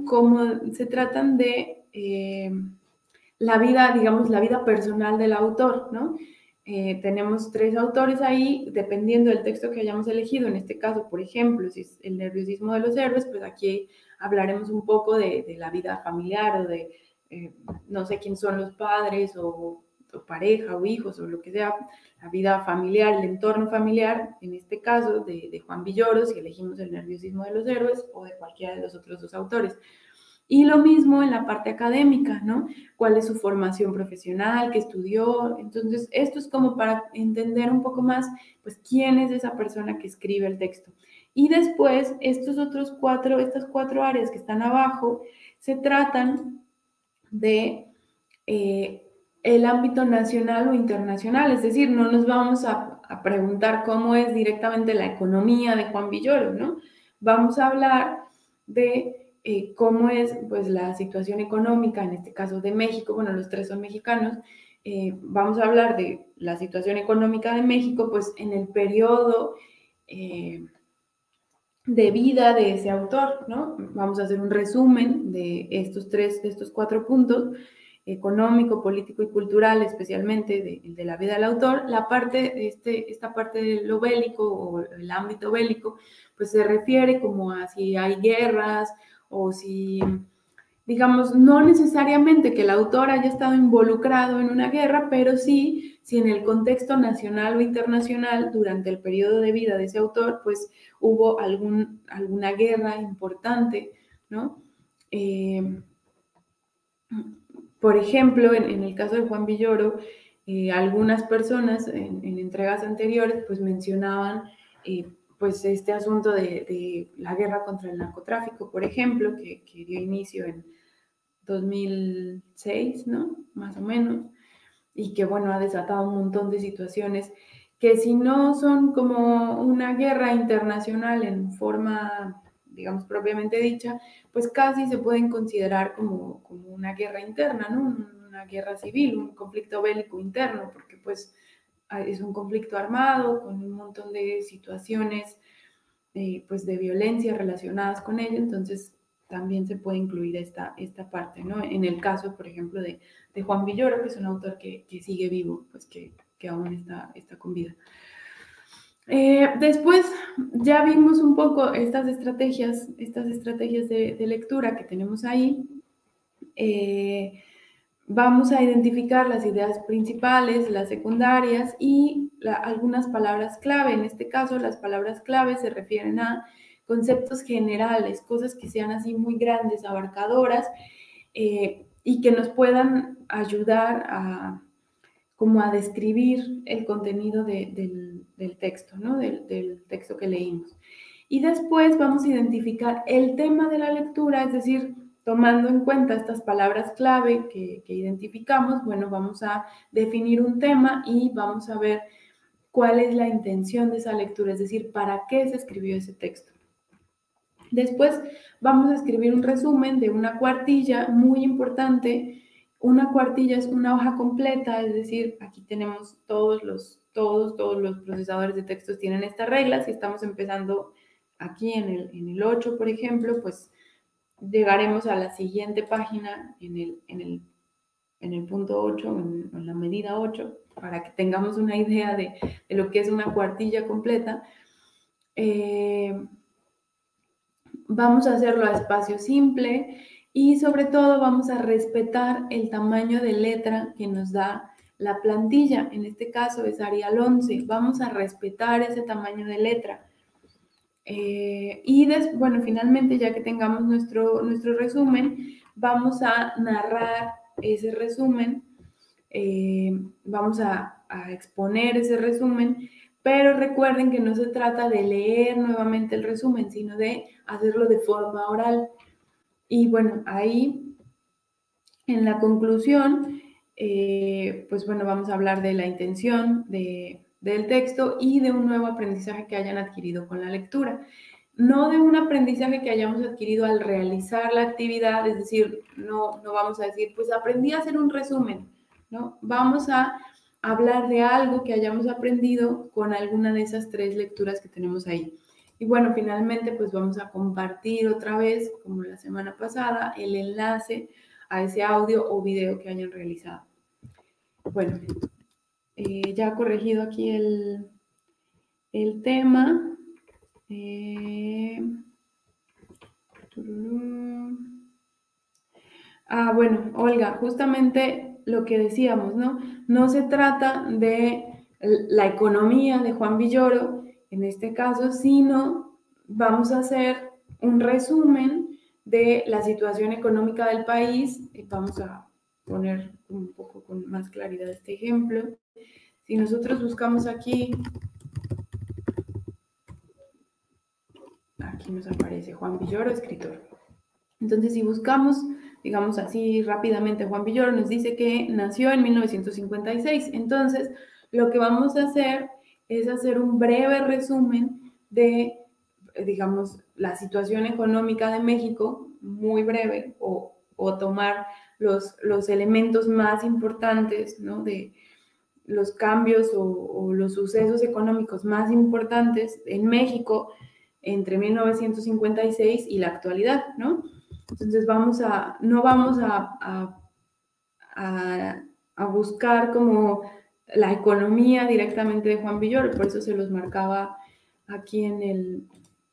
de la vida, digamos, la vida personal del autor, ¿no? tenemos 3 autores ahí, dependiendo del texto que hayamos elegido. En este caso, por ejemplo, si es El nerviosismo de los héroes, pues aquí hablaremos un poco de la vida familiar o de, no sé quién son los padres o pareja o hijos o lo que sea, la vida familiar, el entorno familiar, en este caso de Juan Villoro, si elegimos El nerviosismo de los héroes, o de cualquiera de los otros 2 autores. Y lo mismo en la parte académica, ¿no? ¿Cuál es su formación profesional, qué estudió? Entonces, esto es como para entender un poco más, pues, quién es esa persona que escribe el texto. Y después, estas 4 áreas que están abajo, se tratan de el ámbito nacional o internacional, es decir, no nos vamos a preguntar cómo es directamente la economía de Juan Villoro, ¿no? Vamos a hablar de cómo es pues la situación económica, en este caso de México, bueno, los 3 son mexicanos, vamos a hablar de la situación económica de México, pues en el periodo de vida de ese autor, ¿no? Vamos a hacer un resumen de estos 4 puntos, económico, político y cultural, especialmente de la vida del autor. Esta parte de lo bélico o el ámbito bélico, pues se refiere como a si hay guerras o si, digamos, no necesariamente que el autor haya estado involucrado en una guerra, pero sí, si en el contexto nacional o internacional, durante el periodo de vida de ese autor, pues hubo alguna guerra importante, ¿no? Por ejemplo, en el caso de Juan Villoro, algunas personas en entregas anteriores pues mencionaban pues este asunto de la guerra contra el narcotráfico, por ejemplo, que dio inicio en 2006, ¿no? Más o menos, y que, bueno, ha desatado un montón de situaciones que si no son como una guerra internacional en forma, digamos, propiamente dicha, pues casi se pueden considerar como una guerra interna, ¿no? Una guerra civil, un conflicto bélico interno, porque pues es un conflicto armado con un montón de situaciones pues de violencia relacionadas con ello, entonces también se puede incluir esta parte, ¿no? En el caso, por ejemplo, de Juan Villoro, que es un autor que sigue vivo, pues que aún está con vida. Después ya vimos un poco estas estrategias de lectura que tenemos ahí. Vamos a identificar las ideas principales, las secundarias y algunas palabras clave. En este caso, las palabras clave se refieren a conceptos generales, cosas que sean así muy grandes, abarcadoras, y que nos puedan ayudar como a describir el contenido del texto, ¿no? Del texto que leímos. Y después vamos a identificar el tema de la lectura, es decir, tomando en cuenta estas palabras clave que identificamos, bueno, vamos a definir un tema y vamos a ver cuál es la intención de esa lectura, es decir, para qué se escribió ese texto. Después vamos a escribir un resumen de una cuartilla muy importante. Una cuartilla es una hoja completa, es decir, aquí tenemos todos los procesadores de textos tienen estas reglas. Si estamos empezando aquí en el 8, por ejemplo, pues llegaremos a la siguiente página en el punto 8, en la medida 8, para que tengamos una idea de lo que es una cuartilla completa. Vamos a hacerlo a espacio simple y sobre todo vamos a respetar el tamaño de letra que nos da la plantilla. En este caso es Arial 11. Vamos a respetar ese tamaño de letra. Bueno, finalmente, ya que tengamos nuestro resumen, vamos a narrar ese resumen, vamos a exponer ese resumen, pero recuerden que no se trata de leer nuevamente el resumen, sino de hacerlo de forma oral. Y bueno, ahí en la conclusión, pues bueno, vamos a hablar de la intención del texto y de un nuevo aprendizaje que hayan adquirido con la lectura. No de un aprendizaje que hayamos adquirido al realizar la actividad, es decir, no vamos a decir, pues aprendí a hacer un resumen, ¿no? Vamos a hablar de algo que hayamos aprendido con alguna de esas 3 lecturas que tenemos ahí. Y bueno, finalmente, pues vamos a compartir otra vez, como la semana pasada, el enlace a ese audio o video que hayan realizado. Bueno, ya corregido aquí el tema. Bueno, Olga, justamente lo que decíamos, ¿no? No se trata de la economía de Juan Villoro, en este caso, sino vamos a hacer un resumen de la situación económica del país. Vamos a poner un poco con más claridad este ejemplo. Si nosotros buscamos aquí nos aparece Juan Villoro, escritor. Entonces, si buscamos, digamos así rápidamente, Juan Villoro nos dice que nació en 1956. Entonces, lo que vamos a hacer es hacer un breve resumen de, digamos, la situación económica de México, muy breve, o tomar los elementos más importantes, ¿no? De los cambios o los sucesos económicos más importantes en México entre 1956 y la actualidad, ¿no? Entonces no vamos a buscar como la economía directamente de Juan Villoro, por eso se los marcaba aquí en el,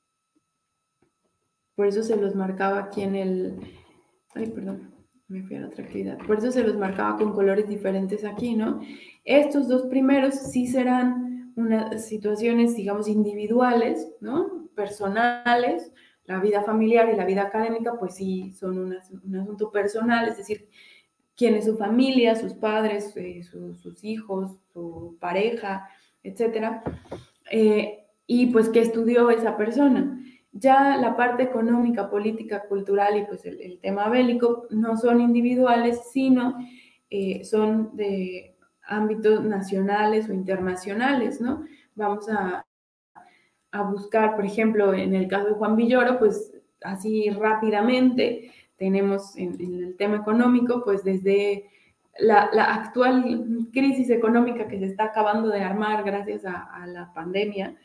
ay, perdón, me fui a la otra actividad, por eso se los marcaba con colores diferentes aquí, ¿no? Estos dos primeros sí serán unas situaciones, digamos, individuales, ¿no? Personales. La vida familiar y la vida académica, pues sí, son un asunto personal, es decir, quién es su familia, sus padres, sus hijos, su pareja, etcétera, y pues qué estudió esa persona. Ya la parte económica, política, cultural y pues el tema bélico no son individuales, sino son de ámbitos nacionales o internacionales, ¿no? Vamos a buscar, por ejemplo, en el caso de Juan Villoro, pues así rápidamente tenemos en el tema económico, pues desde la actual crisis económica que se está acabando de armar gracias a la pandemia,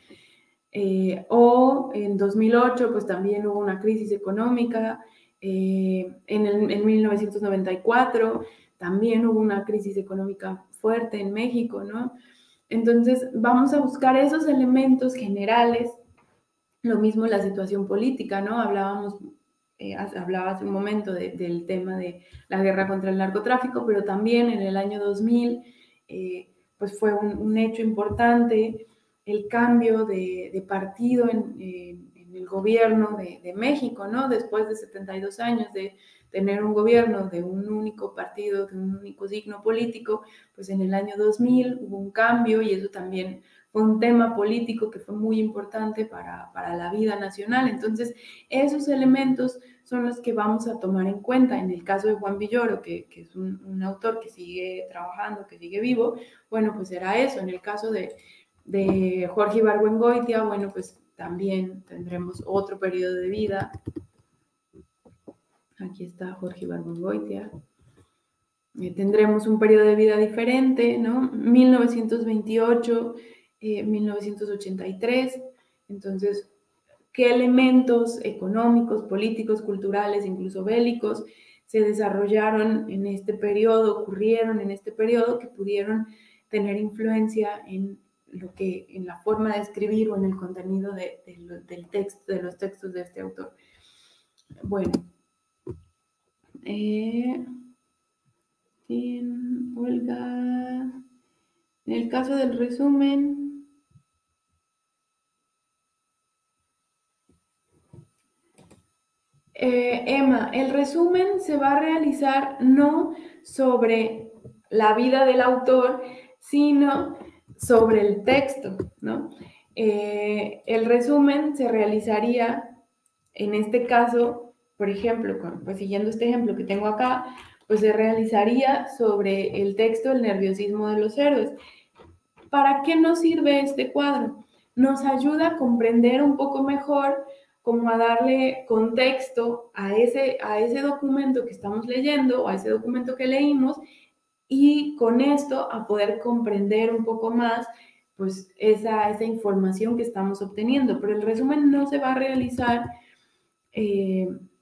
o en 2008, pues también hubo una crisis económica, en 1994 también hubo una crisis económica fuerte en México, ¿no? Entonces, vamos a buscar esos elementos generales. Lo mismo la situación política, ¿no? Hablaba hace un momento del tema de la guerra contra el narcotráfico, pero también en el año 2000, pues fue un hecho importante el cambio de partido en el gobierno de México, ¿no? Después de 72 años de tener un gobierno de un único partido, de un único signo político, pues en el año 2000 hubo un cambio y eso también fue un tema político que fue muy importante para la vida nacional. Entonces, esos elementos son los que vamos a tomar en cuenta. En el caso de Juan Villoro, que es un autor que sigue trabajando, que sigue vivo, bueno, pues era eso. En el caso de Jorge Ibargüengoitia, bueno, pues también tendremos otro periodo de vida. Aquí está Jorge Ibargüengoitia. Tendremos un periodo de vida diferente, ¿no? 1928, 1983. Entonces, ¿qué elementos económicos, políticos, culturales, incluso bélicos, se desarrollaron en este periodo, ocurrieron en este periodo, que pudieron tener influencia en la forma de escribir o en el contenido del texto, de los textos de este autor? Bueno, Olga, en el caso del resumen, Emma, el resumen se va a realizar no sobre la vida del autor, sino sobre el texto, ¿no? El resumen se realizaría, en este caso, por ejemplo, pues siguiendo este ejemplo que tengo acá, pues se realizaría sobre el texto El nerviosismo de los héroes. ¿Para qué nos sirve este cuadro? Nos ayuda a comprender un poco mejor, como a darle contexto a ese documento que estamos leyendo o a ese documento que leímos, y con esto a poder comprender un poco más pues esa información que estamos obteniendo. Pero el resumen no se va a realizar,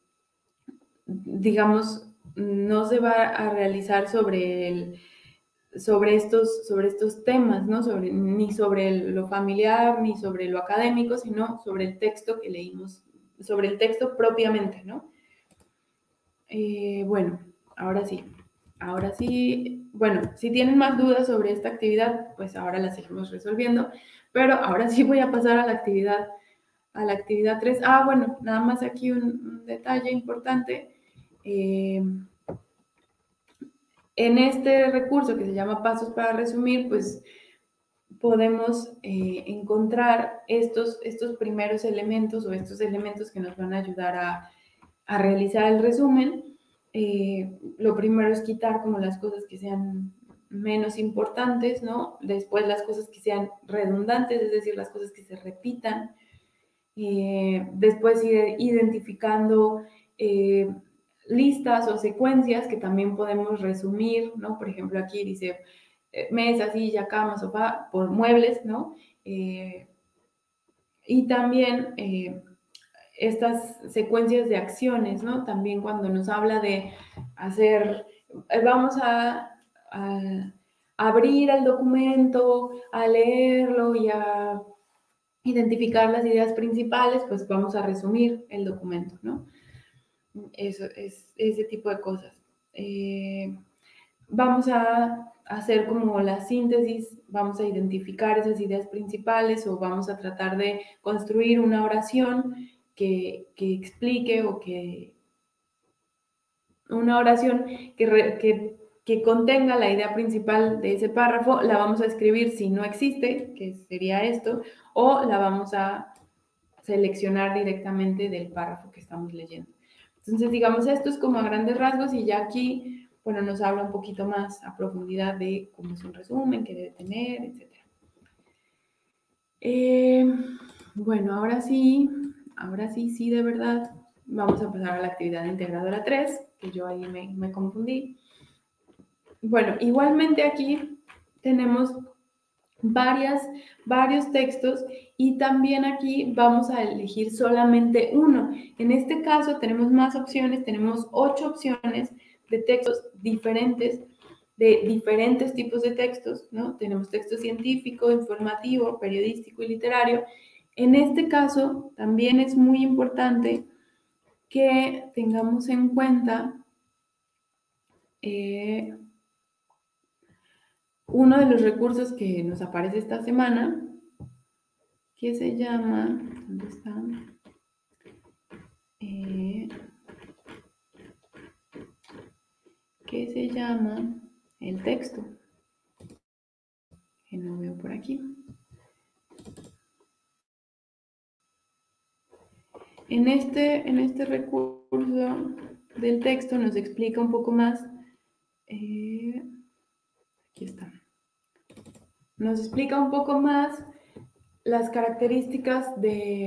digamos, no se va a realizar sobre estos temas, ¿no? Ni sobre lo familiar, ni sobre lo académico, sino sobre el texto que leímos, sobre el texto propiamente, ¿no? Bueno, ahora sí, bueno, si tienen más dudas sobre esta actividad, pues ahora la seguimos resolviendo, pero ahora sí voy a pasar a la actividad 3. Bueno, nada más aquí un detalle importante. En este recurso que se llama Pasos para Resumir, pues podemos encontrar estos primeros elementos o estos elementos que nos van a ayudar a realizar el resumen. Lo primero es quitar como las cosas que sean menos importantes, ¿no? Después las cosas que sean redundantes, es decir, las cosas que se repitan. Después ir identificando listas o secuencias que también podemos resumir, ¿no? Por ejemplo, aquí dice mesa, silla, cama, sofá, por muebles, ¿no? Y también estas secuencias de acciones, ¿no? También cuando nos habla de hacer, vamos a abrir el documento, a leerlo y a identificar las ideas principales, pues vamos a resumir el documento, ¿no? Eso es ese tipo de cosas. Vamos a hacer como la síntesis, vamos a identificar esas ideas principales o vamos a tratar de construir una oración que explique o que una oración que contenga la idea principal de ese párrafo, la vamos a escribir si no existe, que sería esto, o la vamos a seleccionar directamente del párrafo que estamos leyendo. Entonces, digamos, esto es como a grandes rasgos y ya aquí, bueno, nos habla un poquito más a profundidad de cómo es un resumen, qué debe tener, etc. Bueno, ahora sí, de verdad, vamos a pasar a la actividad integradora 3, que yo ahí me confundí. Bueno, igualmente aquí tenemos varios textos y también aquí vamos a elegir solamente uno. En este caso tenemos más opciones, tenemos 8 opciones de textos diferentes, de diferentes tipos de textos, ¿no? Tenemos texto científico, informativo, periodístico y literario. En este caso también es muy importante que tengamos en cuenta uno de los recursos que nos aparece esta semana, que se llama, ¿dónde está? Que se llama el texto, que no veo por aquí. En este recurso del texto nos explica un poco más, aquí está, nos explica un poco más las características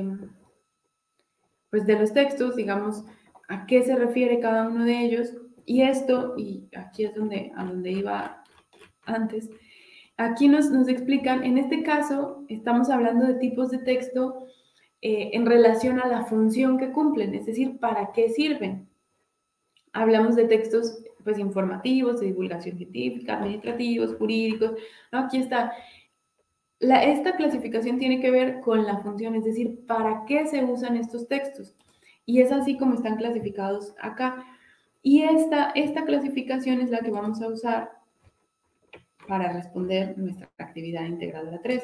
pues de los textos, digamos, a qué se refiere cada uno de ellos, y esto, y aquí es a donde iba antes, aquí nos explican, en este caso, estamos hablando de tipos de texto en relación a la función que cumplen, es decir, para qué sirven. Hablamos de textos pues, informativos, de divulgación científica, administrativos, jurídicos, ¿no? Aquí está. Esta clasificación tiene que ver con la función, es decir, para qué se usan estos textos. Y es así como están clasificados acá. Y esta clasificación es la que vamos a usar para responder nuestra actividad integradora 3.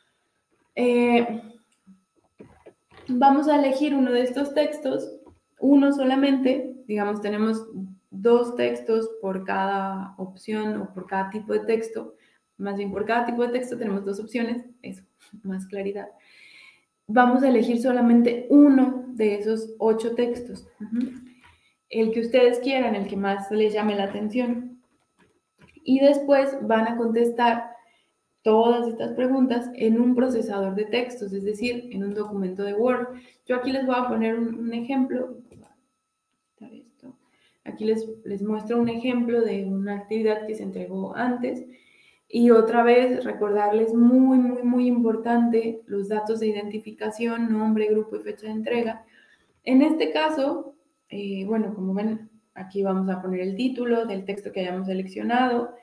Vamos a elegir uno de estos textos, uno solamente, digamos, tenemos 2 textos por cada opción o por cada tipo de texto, más bien por cada tipo de texto tenemos 2 opciones, eso, más claridad. Vamos a elegir solamente uno de esos 8 textos, el que ustedes quieran, el que más les llame la atención. Y después van a contestar todas estas preguntas en un procesador de textos, es decir, en un documento de Word. Yo aquí les voy a poner un ejemplo. Aquí les muestro un ejemplo de una actividad que se entregó antes. Y otra vez recordarles muy importante los datos de identificación, nombre, grupo y fecha de entrega. En este caso, bueno, como ven, aquí vamos a poner el título del texto que hayamos seleccionado,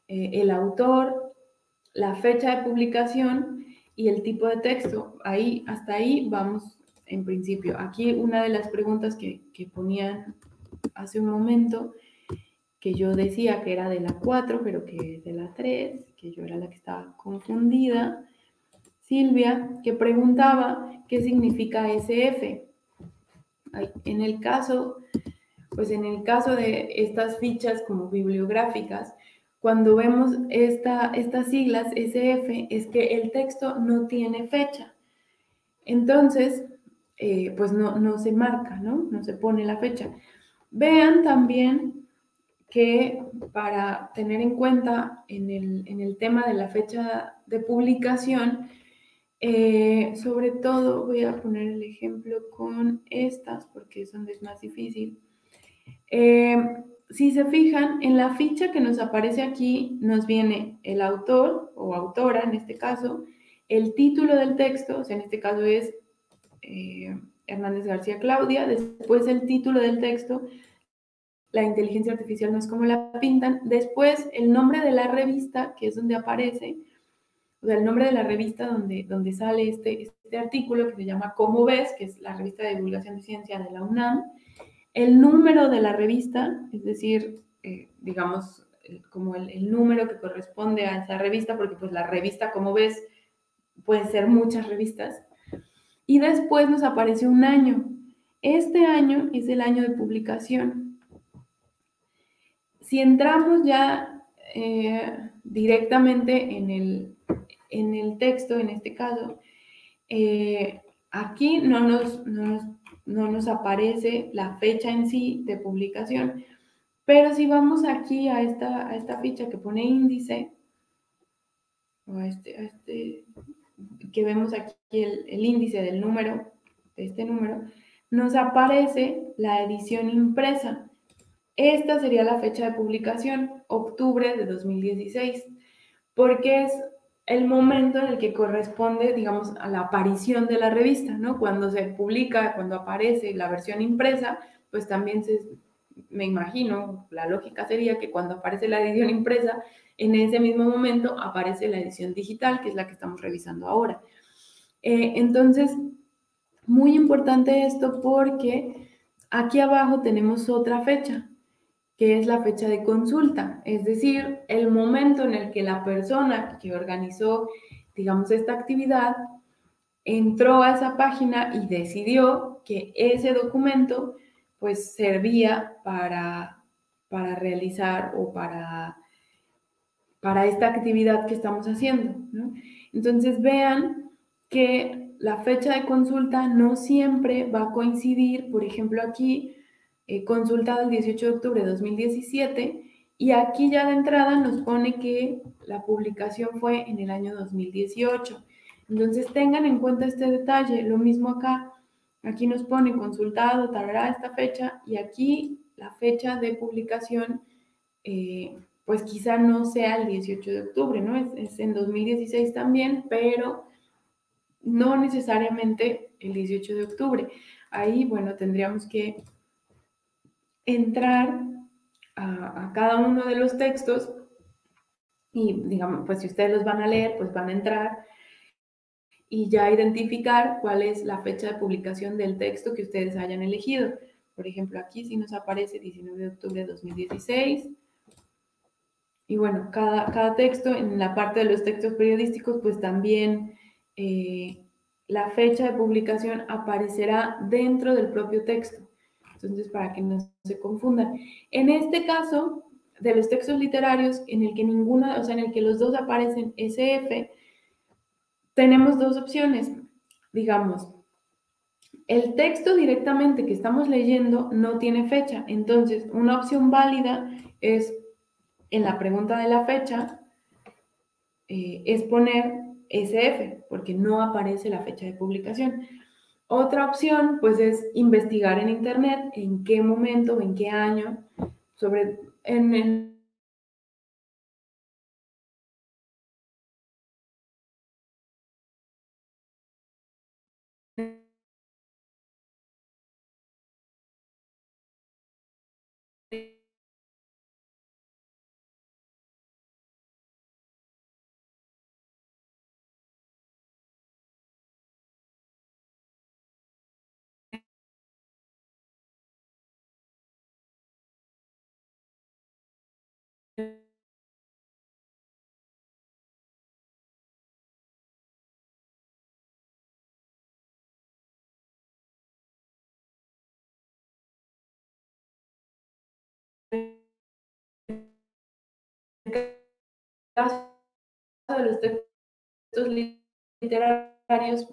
el autor, la fecha de publicación y el tipo de texto. Hasta ahí vamos en principio. Aquí una de las preguntas que ponían hace un momento, que yo decía que era de la 4, pero que es de la 3, que yo era la que estaba confundida. Silvia, que preguntaba qué significa SF. En el caso de estas fichas como bibliográficas, cuando vemos estas siglas SF, es que el texto no tiene fecha. Entonces, pues no se marca, ¿no? No se pone la fecha. Vean también que para tener en cuenta en el tema de la fecha de publicación, sobre todo voy a poner el ejemplo con estas porque es donde es más difícil. Si se fijan, en la ficha que nos aparece aquí nos viene el autor o autora, en este caso, el título del texto, o sea, en este caso es Hernández García Claudia, después el título del texto, la inteligencia artificial no es como la pintan, después el nombre de la revista, que es donde aparece, o sea, el nombre de la revista donde sale este artículo que se llama Cómo ves, que es la revista de divulgación de ciencia de la UNAM, el número de la revista, es decir, digamos, como el número que corresponde a esa revista, porque pues la revista, como ves, pueden ser muchas revistas, y después nos aparece un año. Este año es el año de publicación. Si entramos ya directamente en el texto, en este caso, aquí no nos aparece la fecha en sí de publicación, pero si vamos aquí a esta ficha que pone índice, o a que vemos aquí el índice del número, de este número, nos aparece la edición impresa. Esta sería la fecha de publicación, octubre de 2016, porque es el momento en el que corresponde, digamos, a la aparición de la revista, ¿no? Cuando se publica, cuando aparece la versión impresa, pues también me imagino, la lógica sería que cuando aparece la edición impresa, en ese mismo momento aparece la edición digital, que es la que estamos revisando ahora. Entonces, muy importante esto porque aquí abajo tenemos otra fecha, que es la fecha de consulta, es decir, el momento en el que la persona que organizó, digamos, esta actividad entró a esa página y decidió que ese documento pues servía para realizar o para esta actividad que estamos haciendo, ¿no? Entonces vean que la fecha de consulta no siempre va a coincidir, por ejemplo aquí, consultado el 18 de octubre de 2017, y aquí ya de entrada nos pone que la publicación fue en el año 2018. Entonces tengan en cuenta este detalle, lo mismo acá, aquí nos pone consultado, tardará esta fecha, y aquí la fecha de publicación, pues quizá no sea el 18 de octubre, ¿no? Es en 2016 también, pero no necesariamente el 18 de octubre. Ahí, bueno, tendríamos que entrar a cada uno de los textos y, digamos, pues si ustedes los van a leer, pues van a entrar y ya identificar cuál es la fecha de publicación del texto que ustedes hayan elegido. Por ejemplo, aquí sí nos aparece 19 de octubre de 2016. Y bueno, cada texto, en la parte de los textos periodísticos, pues también la fecha de publicación aparecerá dentro del propio texto. Entonces, para que no se confundan. En este caso, de los textos literarios, en el que ninguna, o sea, en el que los dos aparecen SF, tenemos dos opciones. Digamos, el texto directamente que estamos leyendo no tiene fecha. Entonces, una opción válida es en la pregunta de la fecha, es poner SF, porque no aparece la fecha de publicación. Otra opción, pues, es investigar en Internet en qué momento, en qué año, en caso de los textos literarios,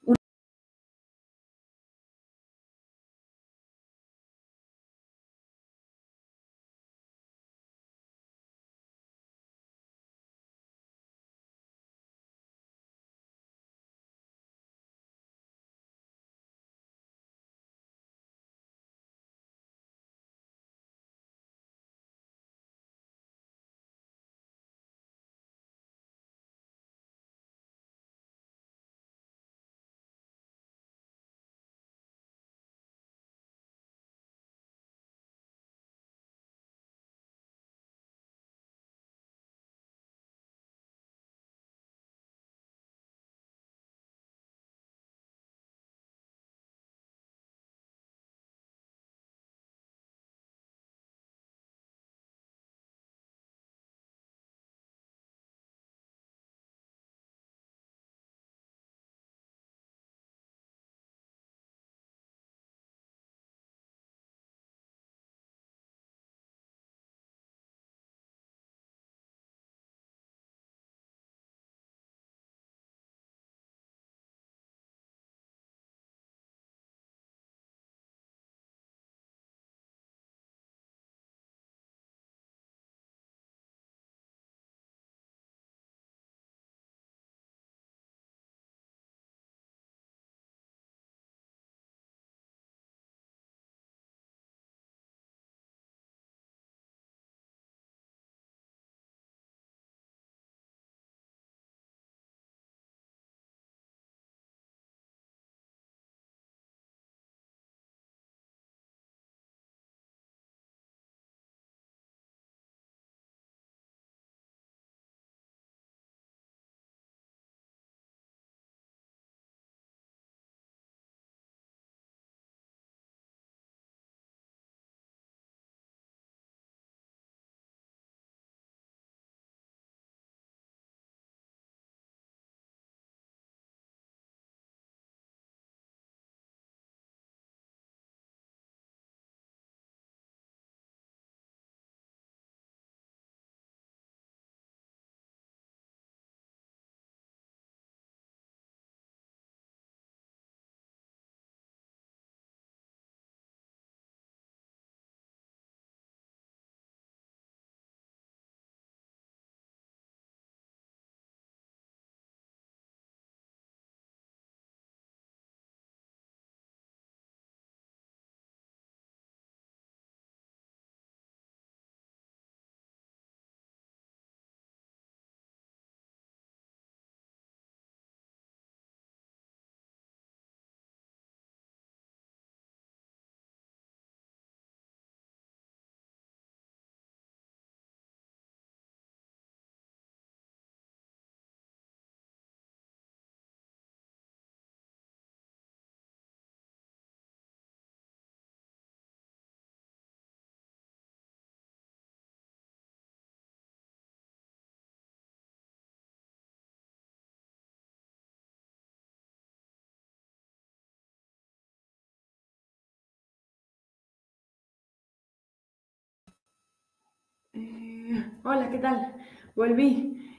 hola, ¿qué tal? Volví.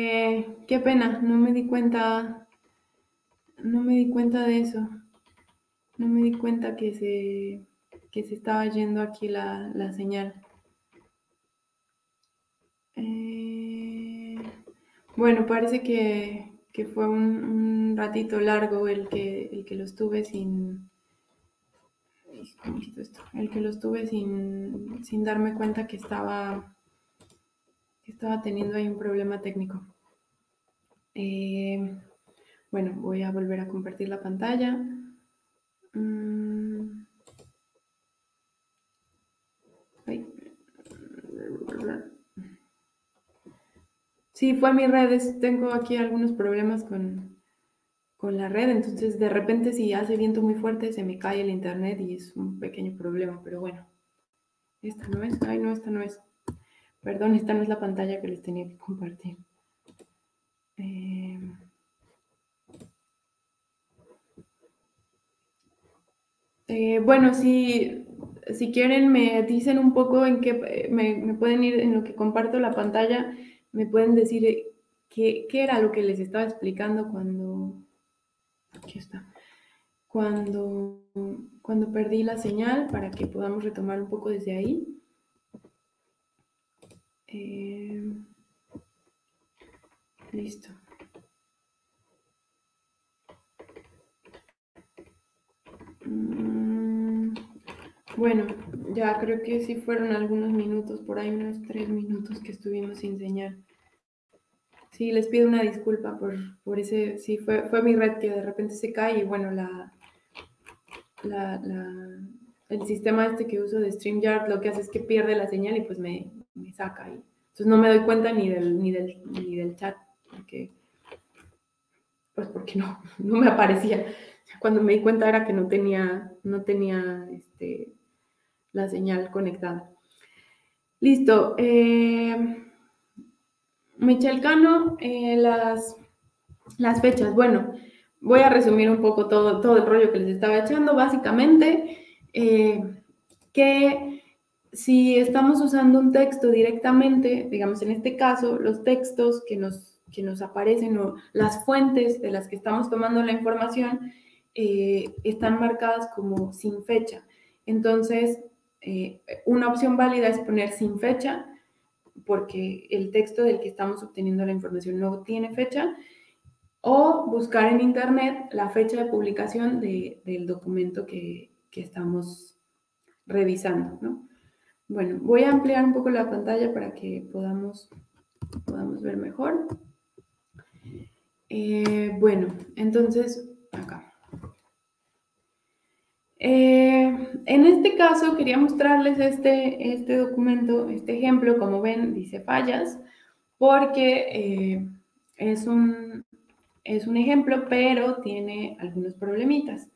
Qué pena, no me di cuenta de eso. No me di cuenta que se estaba yendo aquí la señal. Eh, bueno, parece que fue un ratito largo el que lo estuve sin... ¿Cómo quito esto? El que lo estuve sin darme cuenta que estaba teniendo ahí un problema técnico. Eh, bueno, voy a volver a compartir la pantalla. Ay. Sí, fue a mis redes. Tengo aquí algunos problemas con la red, entonces de repente si hace viento muy fuerte se me cae el internet y es un pequeño problema, pero bueno. Esta no es, ay no, esta no es. Perdón, esta no es la pantalla que les tenía que compartir. Bueno, si quieren me dicen un poco en qué me pueden ir en lo que comparto la pantalla, me pueden decir qué era lo que les estaba explicando aquí está, cuando perdí la señal, para que podamos retomar un poco desde ahí. Listo. Bueno, ya creo que sí fueron algunos minutos, por ahí unos 3 minutos que estuvimos sin señal. Sí, les pido una disculpa por ese, sí, fue mi red que de repente se cae y bueno, el sistema este que uso de StreamYard lo que hace es que pierde la señal y pues me saca ahí. Entonces no me doy cuenta ni del chat, porque no me aparecía. Cuando me di cuenta era que no tenía la señal conectada. Listo. Michelle Cano, las fechas. Bueno, voy a resumir un poco todo el rollo que les estaba echando. Básicamente, que si estamos usando un texto directamente, digamos en este caso, los textos que nos aparecen o las fuentes de las que estamos tomando la información están marcadas como sin fecha. Entonces, una opción válida es poner sin fecha, porque el texto del que estamos obteniendo la información no tiene fecha, o buscar en internet la fecha de publicación del documento que estamos revisando, ¿no? Bueno, voy a ampliar un poco la pantalla para que podamos ver mejor. Bueno, entonces, acá. En este caso quería mostrarles este documento, este ejemplo. Como ven, dice fallas, porque es un ejemplo, pero tiene algunos problemitas.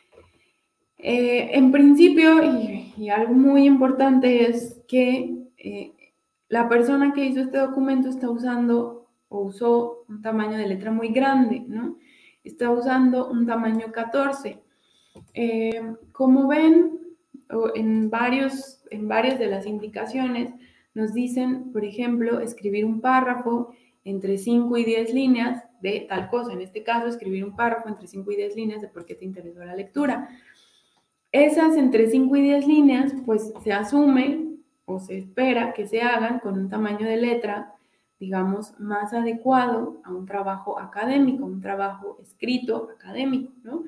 En principio, y algo muy importante es que la persona que hizo este documento está usando o usó un tamaño de letra muy grande, ¿no? Está usando un tamaño 14. Como ven, en varias de las indicaciones nos dicen, por ejemplo, escribir un párrafo entre 5 y 10 líneas de tal cosa. En este caso, escribir un párrafo entre 5 y 10 líneas de por qué te interesó la lectura. Esas entre 5 y 10 líneas, pues se asume o se espera que se hagan con un tamaño de letra, digamos, más adecuado a un trabajo académico, un trabajo escrito académico, ¿no?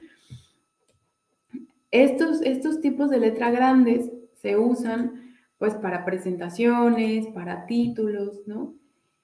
Estos tipos de letra grandes se usan pues para presentaciones, para títulos, ¿no?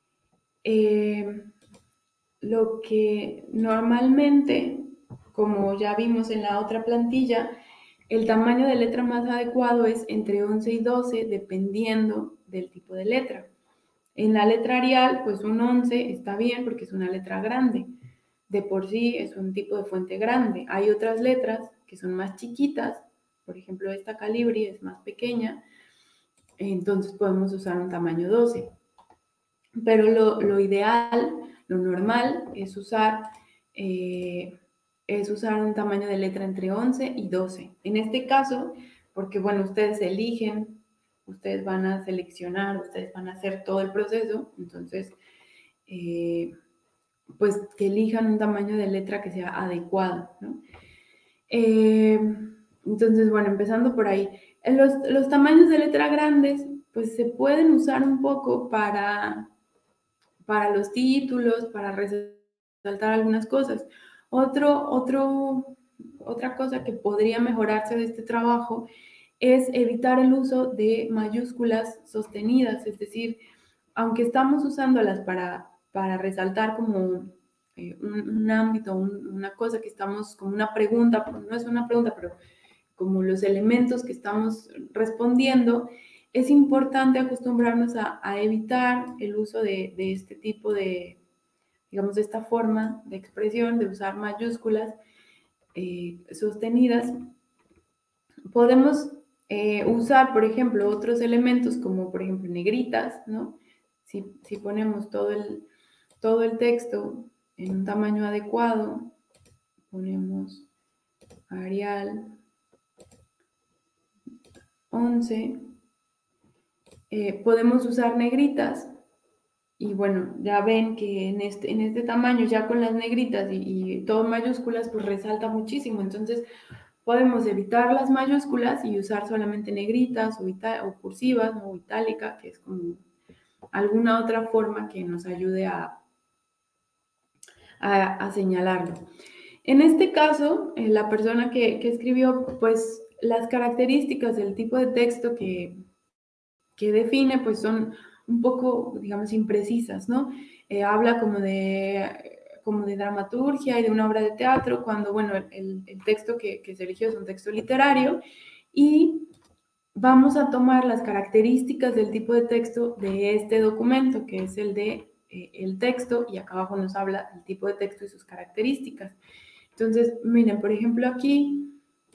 Lo que normalmente, como ya vimos en la otra plantilla, el tamaño de letra más adecuado es entre 11 y 12, dependiendo del tipo de letra. En la letra Arial, pues un 11 está bien porque es una letra grande. De por sí es un tipo de fuente grande. Hay otras letras que son más chiquitas, por ejemplo esta Calibri es más pequeña, entonces podemos usar un tamaño 12. Pero lo ideal, lo normal es usar un tamaño de letra entre 11 y 12. En este caso, porque bueno, ustedes eligen, ustedes van a seleccionar, ustedes van a hacer todo el proceso, entonces pues que elijan un tamaño de letra que sea adecuado, ¿no? Entonces, bueno, empezando por ahí. Los tamaños de letra grandes, pues se pueden usar un poco para los títulos, para resaltar algunas cosas. Otra cosa que podría mejorarse de este trabajo es evitar el uso de mayúsculas sostenidas, es decir, aunque estamos usándolas para resaltar como un ámbito, una cosa que estamos, como una pregunta, no es una pregunta, pero como los elementos que estamos respondiendo, es importante acostumbrarnos a evitar el uso de este tipo de, digamos, de esta forma de expresión, de usar mayúsculas sostenidas. Podemos usar, por ejemplo, otros elementos como, por ejemplo, negritas, ¿no? Si ponemos todo el texto en un tamaño adecuado, ponemos Arial 11, podemos usar negritas Y bueno, ya ven que en este tamaño, ya con las negritas y todo mayúsculas, pues resalta muchísimo. Entonces, podemos evitar las mayúsculas y usar solamente negritas o cursivas, ¿no? O itálica, que es como alguna otra forma que nos ayude a señalarlo. En este caso, la persona que escribió, pues las características del tipo de texto que define, pues son un poco, digamos, imprecisas, ¿no? Habla como de dramaturgia y de una obra de teatro, cuando, bueno, el texto que se eligió es un texto literario, y vamos a tomar las características del tipo de texto de este documento, que es el de el texto, y acá abajo nos habla del tipo de texto y sus características. Entonces, miren, por ejemplo, aquí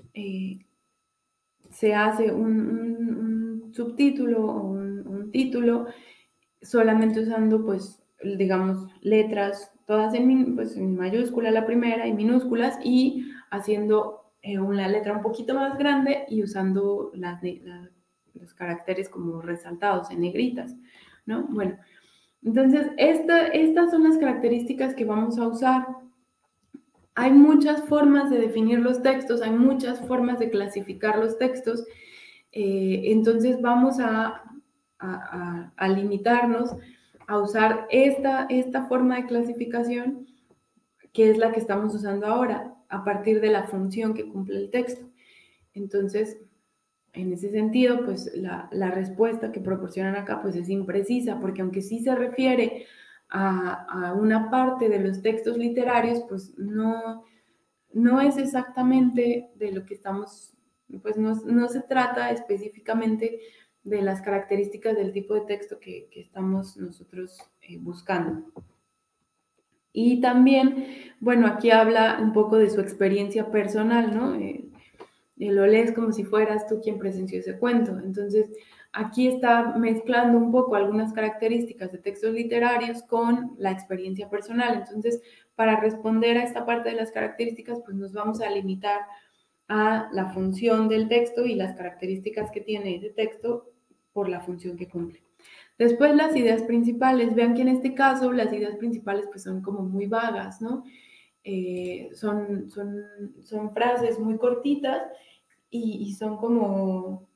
se hace un subtítulo o un título solamente usando, pues, digamos, letras, todas pues, en mayúscula la primera y minúsculas, y haciendo una letra un poquito más grande y usando los caracteres como resaltados en negritas, ¿no? Bueno, entonces estas son las características que vamos a usar. Hay muchas formas de definir los textos, hay muchas formas de clasificar los textos, entonces vamos a limitarnos a usar esta forma de clasificación, que es la que estamos usando ahora, a partir de la función que cumple el texto. Entonces, en ese sentido, pues la respuesta que proporcionan acá pues es imprecisa, porque aunque sí se refiere a una parte de los textos literarios, pues no es exactamente de lo que estamos, pues no se trata específicamente de las características del tipo de texto que estamos nosotros buscando. Y también, bueno, aquí habla un poco de su experiencia personal, ¿no? Lo lees como si fueras tú quien presenció ese cuento. Entonces, aquí está mezclando un poco algunas características de textos literarios con la experiencia personal. Entonces, para responder a esta parte de las características, pues nos vamos a limitar a la función del texto y las características que tiene ese texto por la función que cumple. Después, las ideas principales. Vean que en este caso las ideas principales pues son como muy vagas, ¿no? Son frases muy cortitas y son como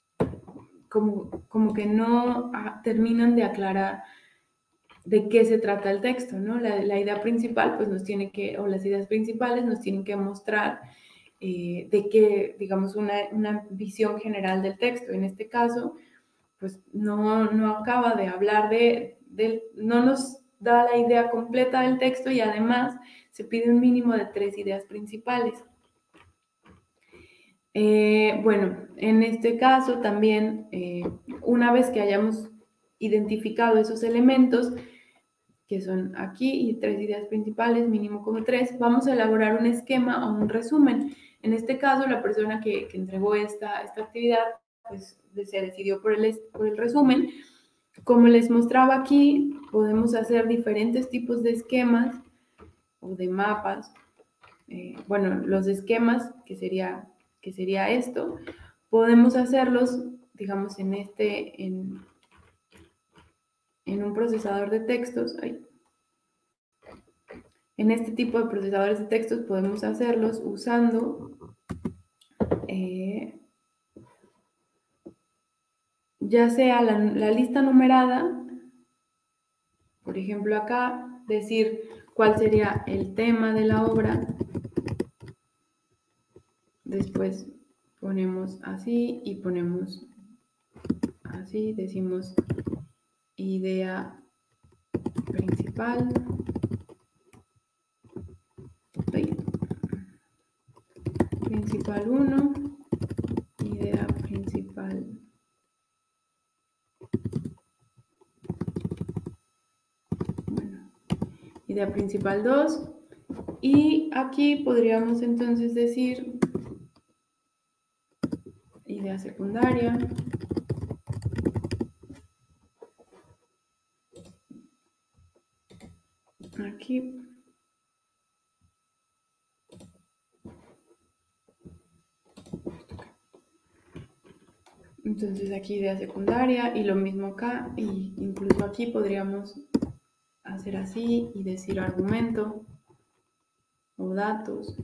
que no terminan de aclarar de qué se trata el texto, ¿no? La idea principal, pues nos tiene que, o las ideas principales nos tienen que mostrar de qué, digamos, una visión general del texto. En este caso, pues no acaba de hablar no nos da la idea completa del texto, y además se pide un mínimo de 3 ideas principales. Bueno, en este caso también, una vez que hayamos identificado esos elementos, que son aquí, y 3 ideas principales, mínimo como 3, vamos a elaborar un esquema o un resumen. En este caso, la persona que entregó esta actividad, pues se decidió por el resumen. Como les mostraba aquí, podemos hacer diferentes tipos de esquemas o de mapas. Bueno, los esquemas, que sería esto, podemos hacerlos, digamos, en un procesador de textos. En este tipo de procesadores de textos podemos hacerlos usando ya sea la lista numerada, por ejemplo acá, decir cuál sería el tema de la obra. Después ponemos así y ponemos así, decimos idea principal, principal 1, idea principal 2, y aquí podríamos entonces decir idea secundaria, aquí, entonces aquí idea secundaria, y lo mismo acá, y incluso aquí podríamos hacer así y decir argumento o datos.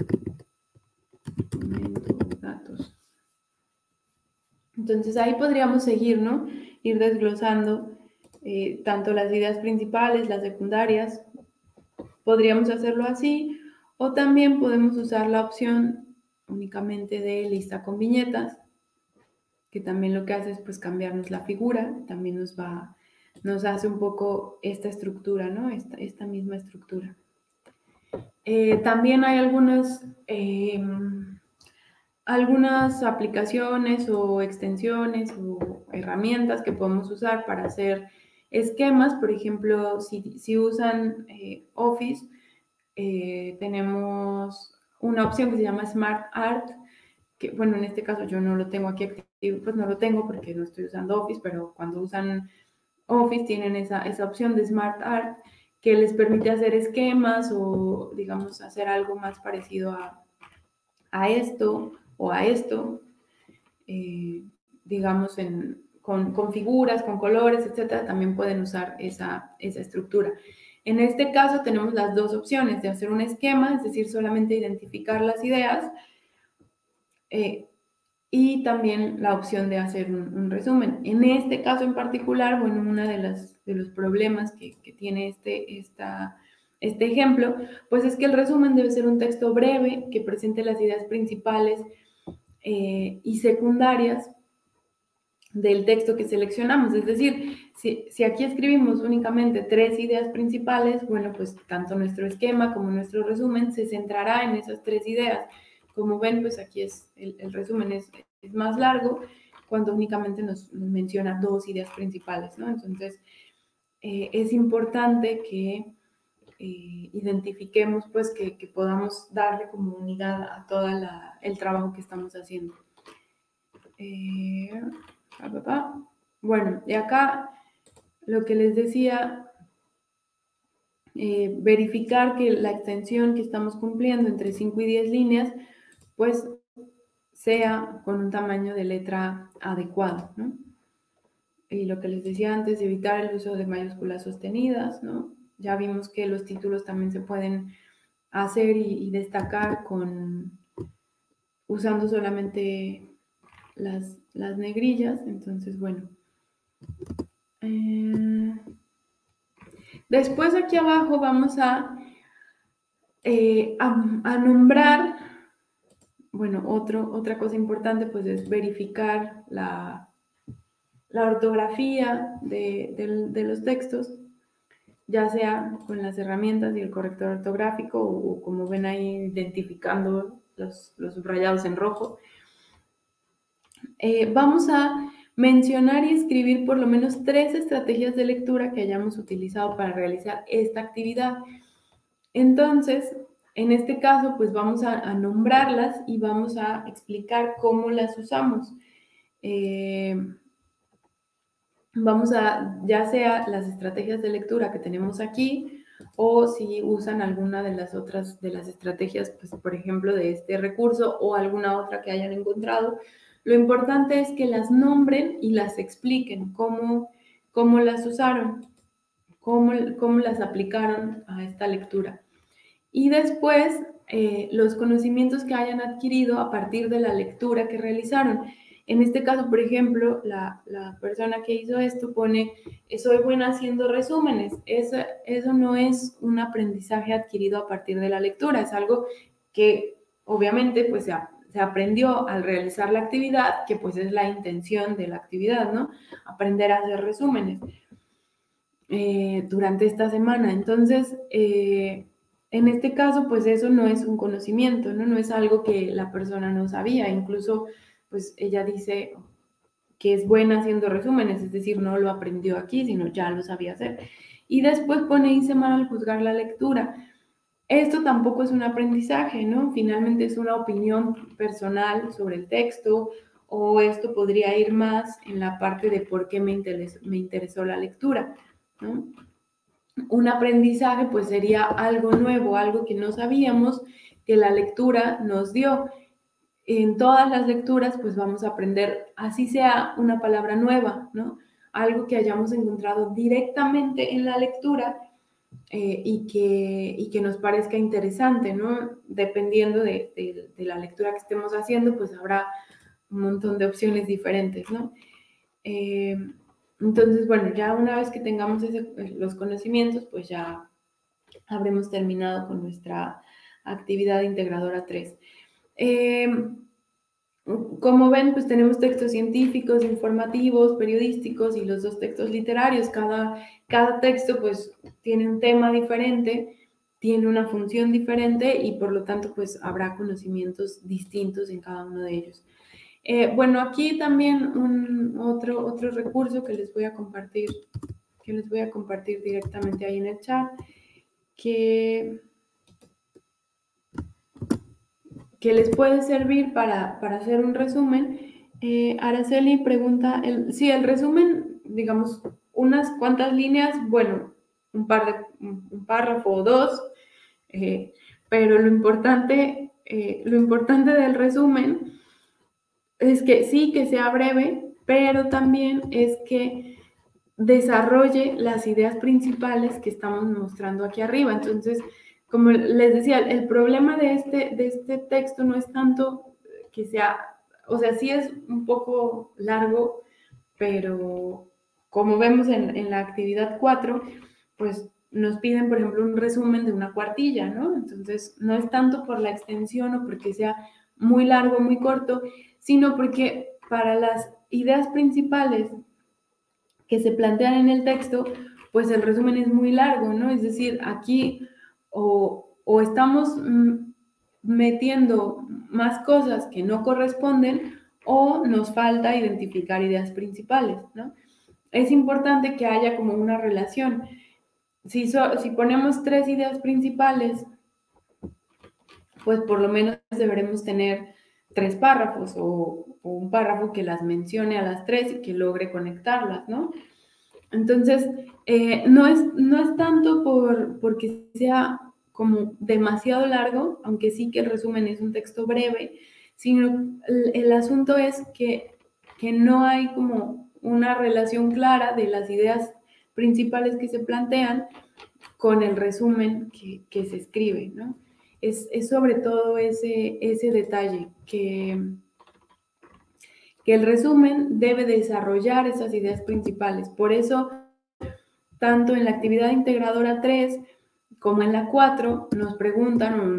Argumento o datos. Entonces ahí podríamos seguir, ¿no? Ir desglosando tanto las ideas principales, las secundarias. Podríamos hacerlo así, o también podemos usar la opción únicamente de lista con viñetas, que también lo que hace es pues cambiarnos la figura, también nos hace un poco esta estructura, ¿no? Esta misma estructura. También hay algunas aplicaciones o extensiones o herramientas que podemos usar para hacer esquemas. Por ejemplo, si usan Office, tenemos una opción que se llama Smart Art, que bueno, en este caso yo no lo tengo aquí activo, pues no lo tengo porque no estoy usando Office, pero cuando usan Office tienen esa opción de Smart Art que les permite hacer esquemas o, digamos, hacer algo más parecido a esto o a esto, digamos, con figuras, con colores, etcétera. También pueden usar esa estructura. En este caso tenemos las dos opciones de hacer un esquema, es decir, solamente identificar las ideas, y también la opción de hacer un resumen. En este caso en particular, bueno, uno de los problemas que tiene este ejemplo, pues es que el resumen debe ser un texto breve que presente las ideas principales y secundarias del texto que seleccionamos. Es decir, si aquí escribimos únicamente 3 ideas principales, bueno, pues tanto nuestro esquema como nuestro resumen se centrará en esas 3 ideas. Como ven, pues aquí el resumen es más largo cuando únicamente nos menciona 2 ideas principales, ¿no? Entonces, es importante que identifiquemos, pues, que podamos darle como unidad a todo el trabajo que estamos haciendo. Bueno, y acá lo que les decía, verificar que la extensión que estamos cumpliendo entre 5 y 10 líneas, pues sea con un tamaño de letra adecuado, ¿no? Y lo que les decía antes, evitar el uso de mayúsculas sostenidas, ¿no? Ya vimos que los títulos también se pueden hacer y destacar usando solamente las negrillas. Entonces, bueno. Después aquí abajo vamos a nombrar, bueno, otra cosa importante pues es verificar la ortografía de los textos, ya sea con las herramientas y el corrector ortográfico o como ven ahí identificando los subrayados en rojo. Vamos a mencionar y escribir por lo menos 3 estrategias de lectura que hayamos utilizado para realizar esta actividad. Entonces, en este caso, pues vamos a nombrarlas y vamos a explicar cómo las usamos. Vamos a, ya sea las estrategias de lectura que tenemos aquí, o si usan alguna de las otras, de las estrategias, pues por ejemplo, de este recurso o alguna otra que hayan encontrado. Lo importante es que las nombren y las expliquen, cómo las usaron, cómo las aplicaron a esta lectura. Y después, los conocimientos que hayan adquirido a partir de la lectura que realizaron. En este caso, por ejemplo, la persona que hizo esto pone, soy buena haciendo resúmenes. Eso no es un aprendizaje adquirido a partir de la lectura, es algo que obviamente pues se aprendió al realizar la actividad, que pues es la intención de la actividad, ¿no? Aprender a hacer resúmenes durante esta semana. Entonces, en este caso, pues eso no es un conocimiento, ¿no? No es algo que la persona no sabía. Incluso, pues ella dice que es buena haciendo resúmenes, es decir, no lo aprendió aquí, sino ya lo sabía hacer. Y después pone, hice mal al juzgar la lectura. Esto tampoco es un aprendizaje, ¿no? Finalmente es una opinión personal sobre el texto, o esto podría ir más en la parte de por qué me interesó la lectura, ¿no? Un aprendizaje pues sería algo nuevo, algo que no sabíamos, que la lectura nos dio. En todas las lecturas pues vamos a aprender, así sea una palabra nueva, ¿no? Algo que hayamos encontrado directamente en la lectura, y que nos parezca interesante, ¿no? Dependiendo de la lectura que estemos haciendo, pues habrá un montón de opciones diferentes, ¿no? Entonces, bueno, ya una vez que tengamos los conocimientos, pues ya habremos terminado con nuestra actividad integradora 3. Como ven, pues tenemos textos científicos, informativos, periodísticos y los 2 textos literarios. Cada texto pues tiene un tema diferente, tiene una función diferente y por lo tanto pues habrá conocimientos distintos en cada uno de ellos. Bueno, aquí también otro recurso que les voy a compartir directamente ahí en el chat, que les puede servir para hacer un resumen. Araceli pregunta, el resumen, digamos, unas cuantas líneas, bueno, un párrafo o 2, pero lo importante del resumen es que sí, que sea breve, pero también es que desarrolle las ideas principales que estamos mostrando aquí arriba. Entonces, como les decía, el problema de este texto no es tanto que sea, o sea, sí es un poco largo, pero como vemos en la actividad 4, pues nos piden, por ejemplo, un resumen de una cuartilla, ¿no? Entonces, no es tanto por la extensión o porque sea muy largo, muy corto, sino porque para las ideas principales que se plantean en el texto, pues el resumen es muy largo, ¿no? Es decir, aquí o estamos metiendo más cosas que no corresponden o nos falta identificar ideas principales, ¿no? Es importante que haya como una relación. Si ponemos 3 ideas principales, pues por lo menos deberemos tener 3 párrafos o un párrafo que las mencione a las 3 y que logre conectarlas, ¿no? Entonces, no es tanto porque sea como demasiado largo, aunque sí que el resumen es un texto breve, sino el asunto es que no hay como una relación clara de las ideas principales que se plantean con el resumen que se escribe, ¿no? Es sobre todo ese detalle, que el resumen debe desarrollar esas ideas principales. Por eso, tanto en la actividad integradora 3 como en la 4 nos preguntan o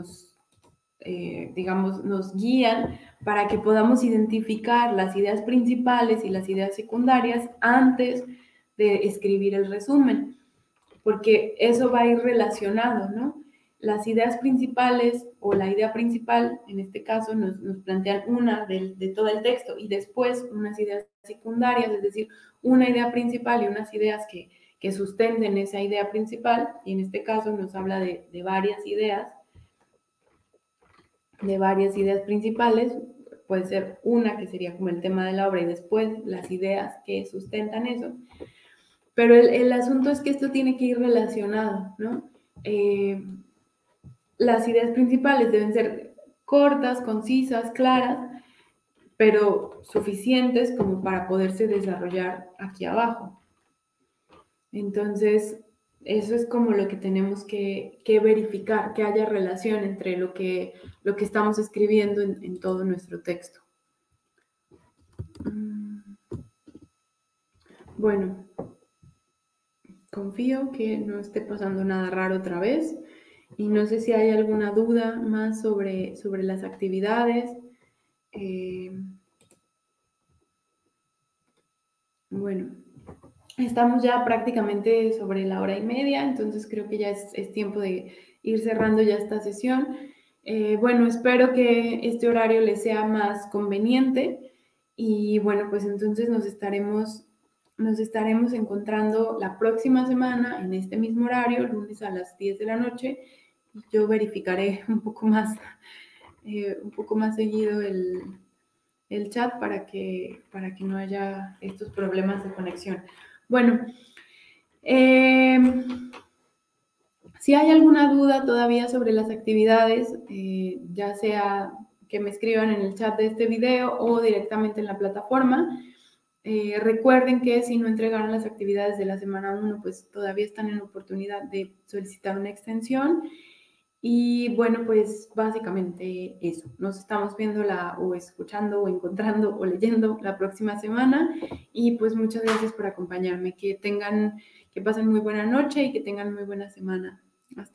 nos guían para que podamos identificar las ideas principales y las ideas secundarias antes de escribir el resumen, porque eso va a ir relacionado, ¿no? Las ideas principales o la idea principal, en este caso, nos plantean una de todo el texto y después unas ideas secundarias, es decir, una idea principal y unas ideas que sustenten esa idea principal, y en este caso nos habla de varias ideas principales. Puede ser una que sería como el tema de la obra y después las ideas que sustentan eso. Pero el asunto es que esto tiene que ir relacionado, ¿no? Las ideas principales deben ser cortas, concisas, claras, pero suficientes como para poderse desarrollar aquí abajo. Entonces, eso es como lo que tenemos que verificar, que haya relación entre lo que estamos escribiendo en todo nuestro texto. Bueno, confío que no esté pasando nada raro otra vez y no sé si hay alguna duda más sobre las actividades. Bueno, estamos ya prácticamente sobre la 1:30, entonces creo que ya es tiempo de ir cerrando ya esta sesión. Bueno, espero que este horario les sea más conveniente y bueno, pues entonces nos estaremos encontrando la próxima semana en este mismo horario, lunes a las 10 de la noche. Yo verificaré un poco más seguido el chat para que no haya estos problemas de conexión. Bueno, si hay alguna duda todavía sobre las actividades, ya sea que me escriban en el chat de este video o directamente en la plataforma, Recuerden que si no entregaron las actividades de la semana 1, pues todavía están en oportunidad de solicitar una extensión. Y bueno, pues básicamente eso. Nos estamos viendo o escuchando o encontrando o leyendo la próxima semana. Y pues muchas gracias por acompañarme. Que pasen muy buena noche y que tengan muy buena semana. Hasta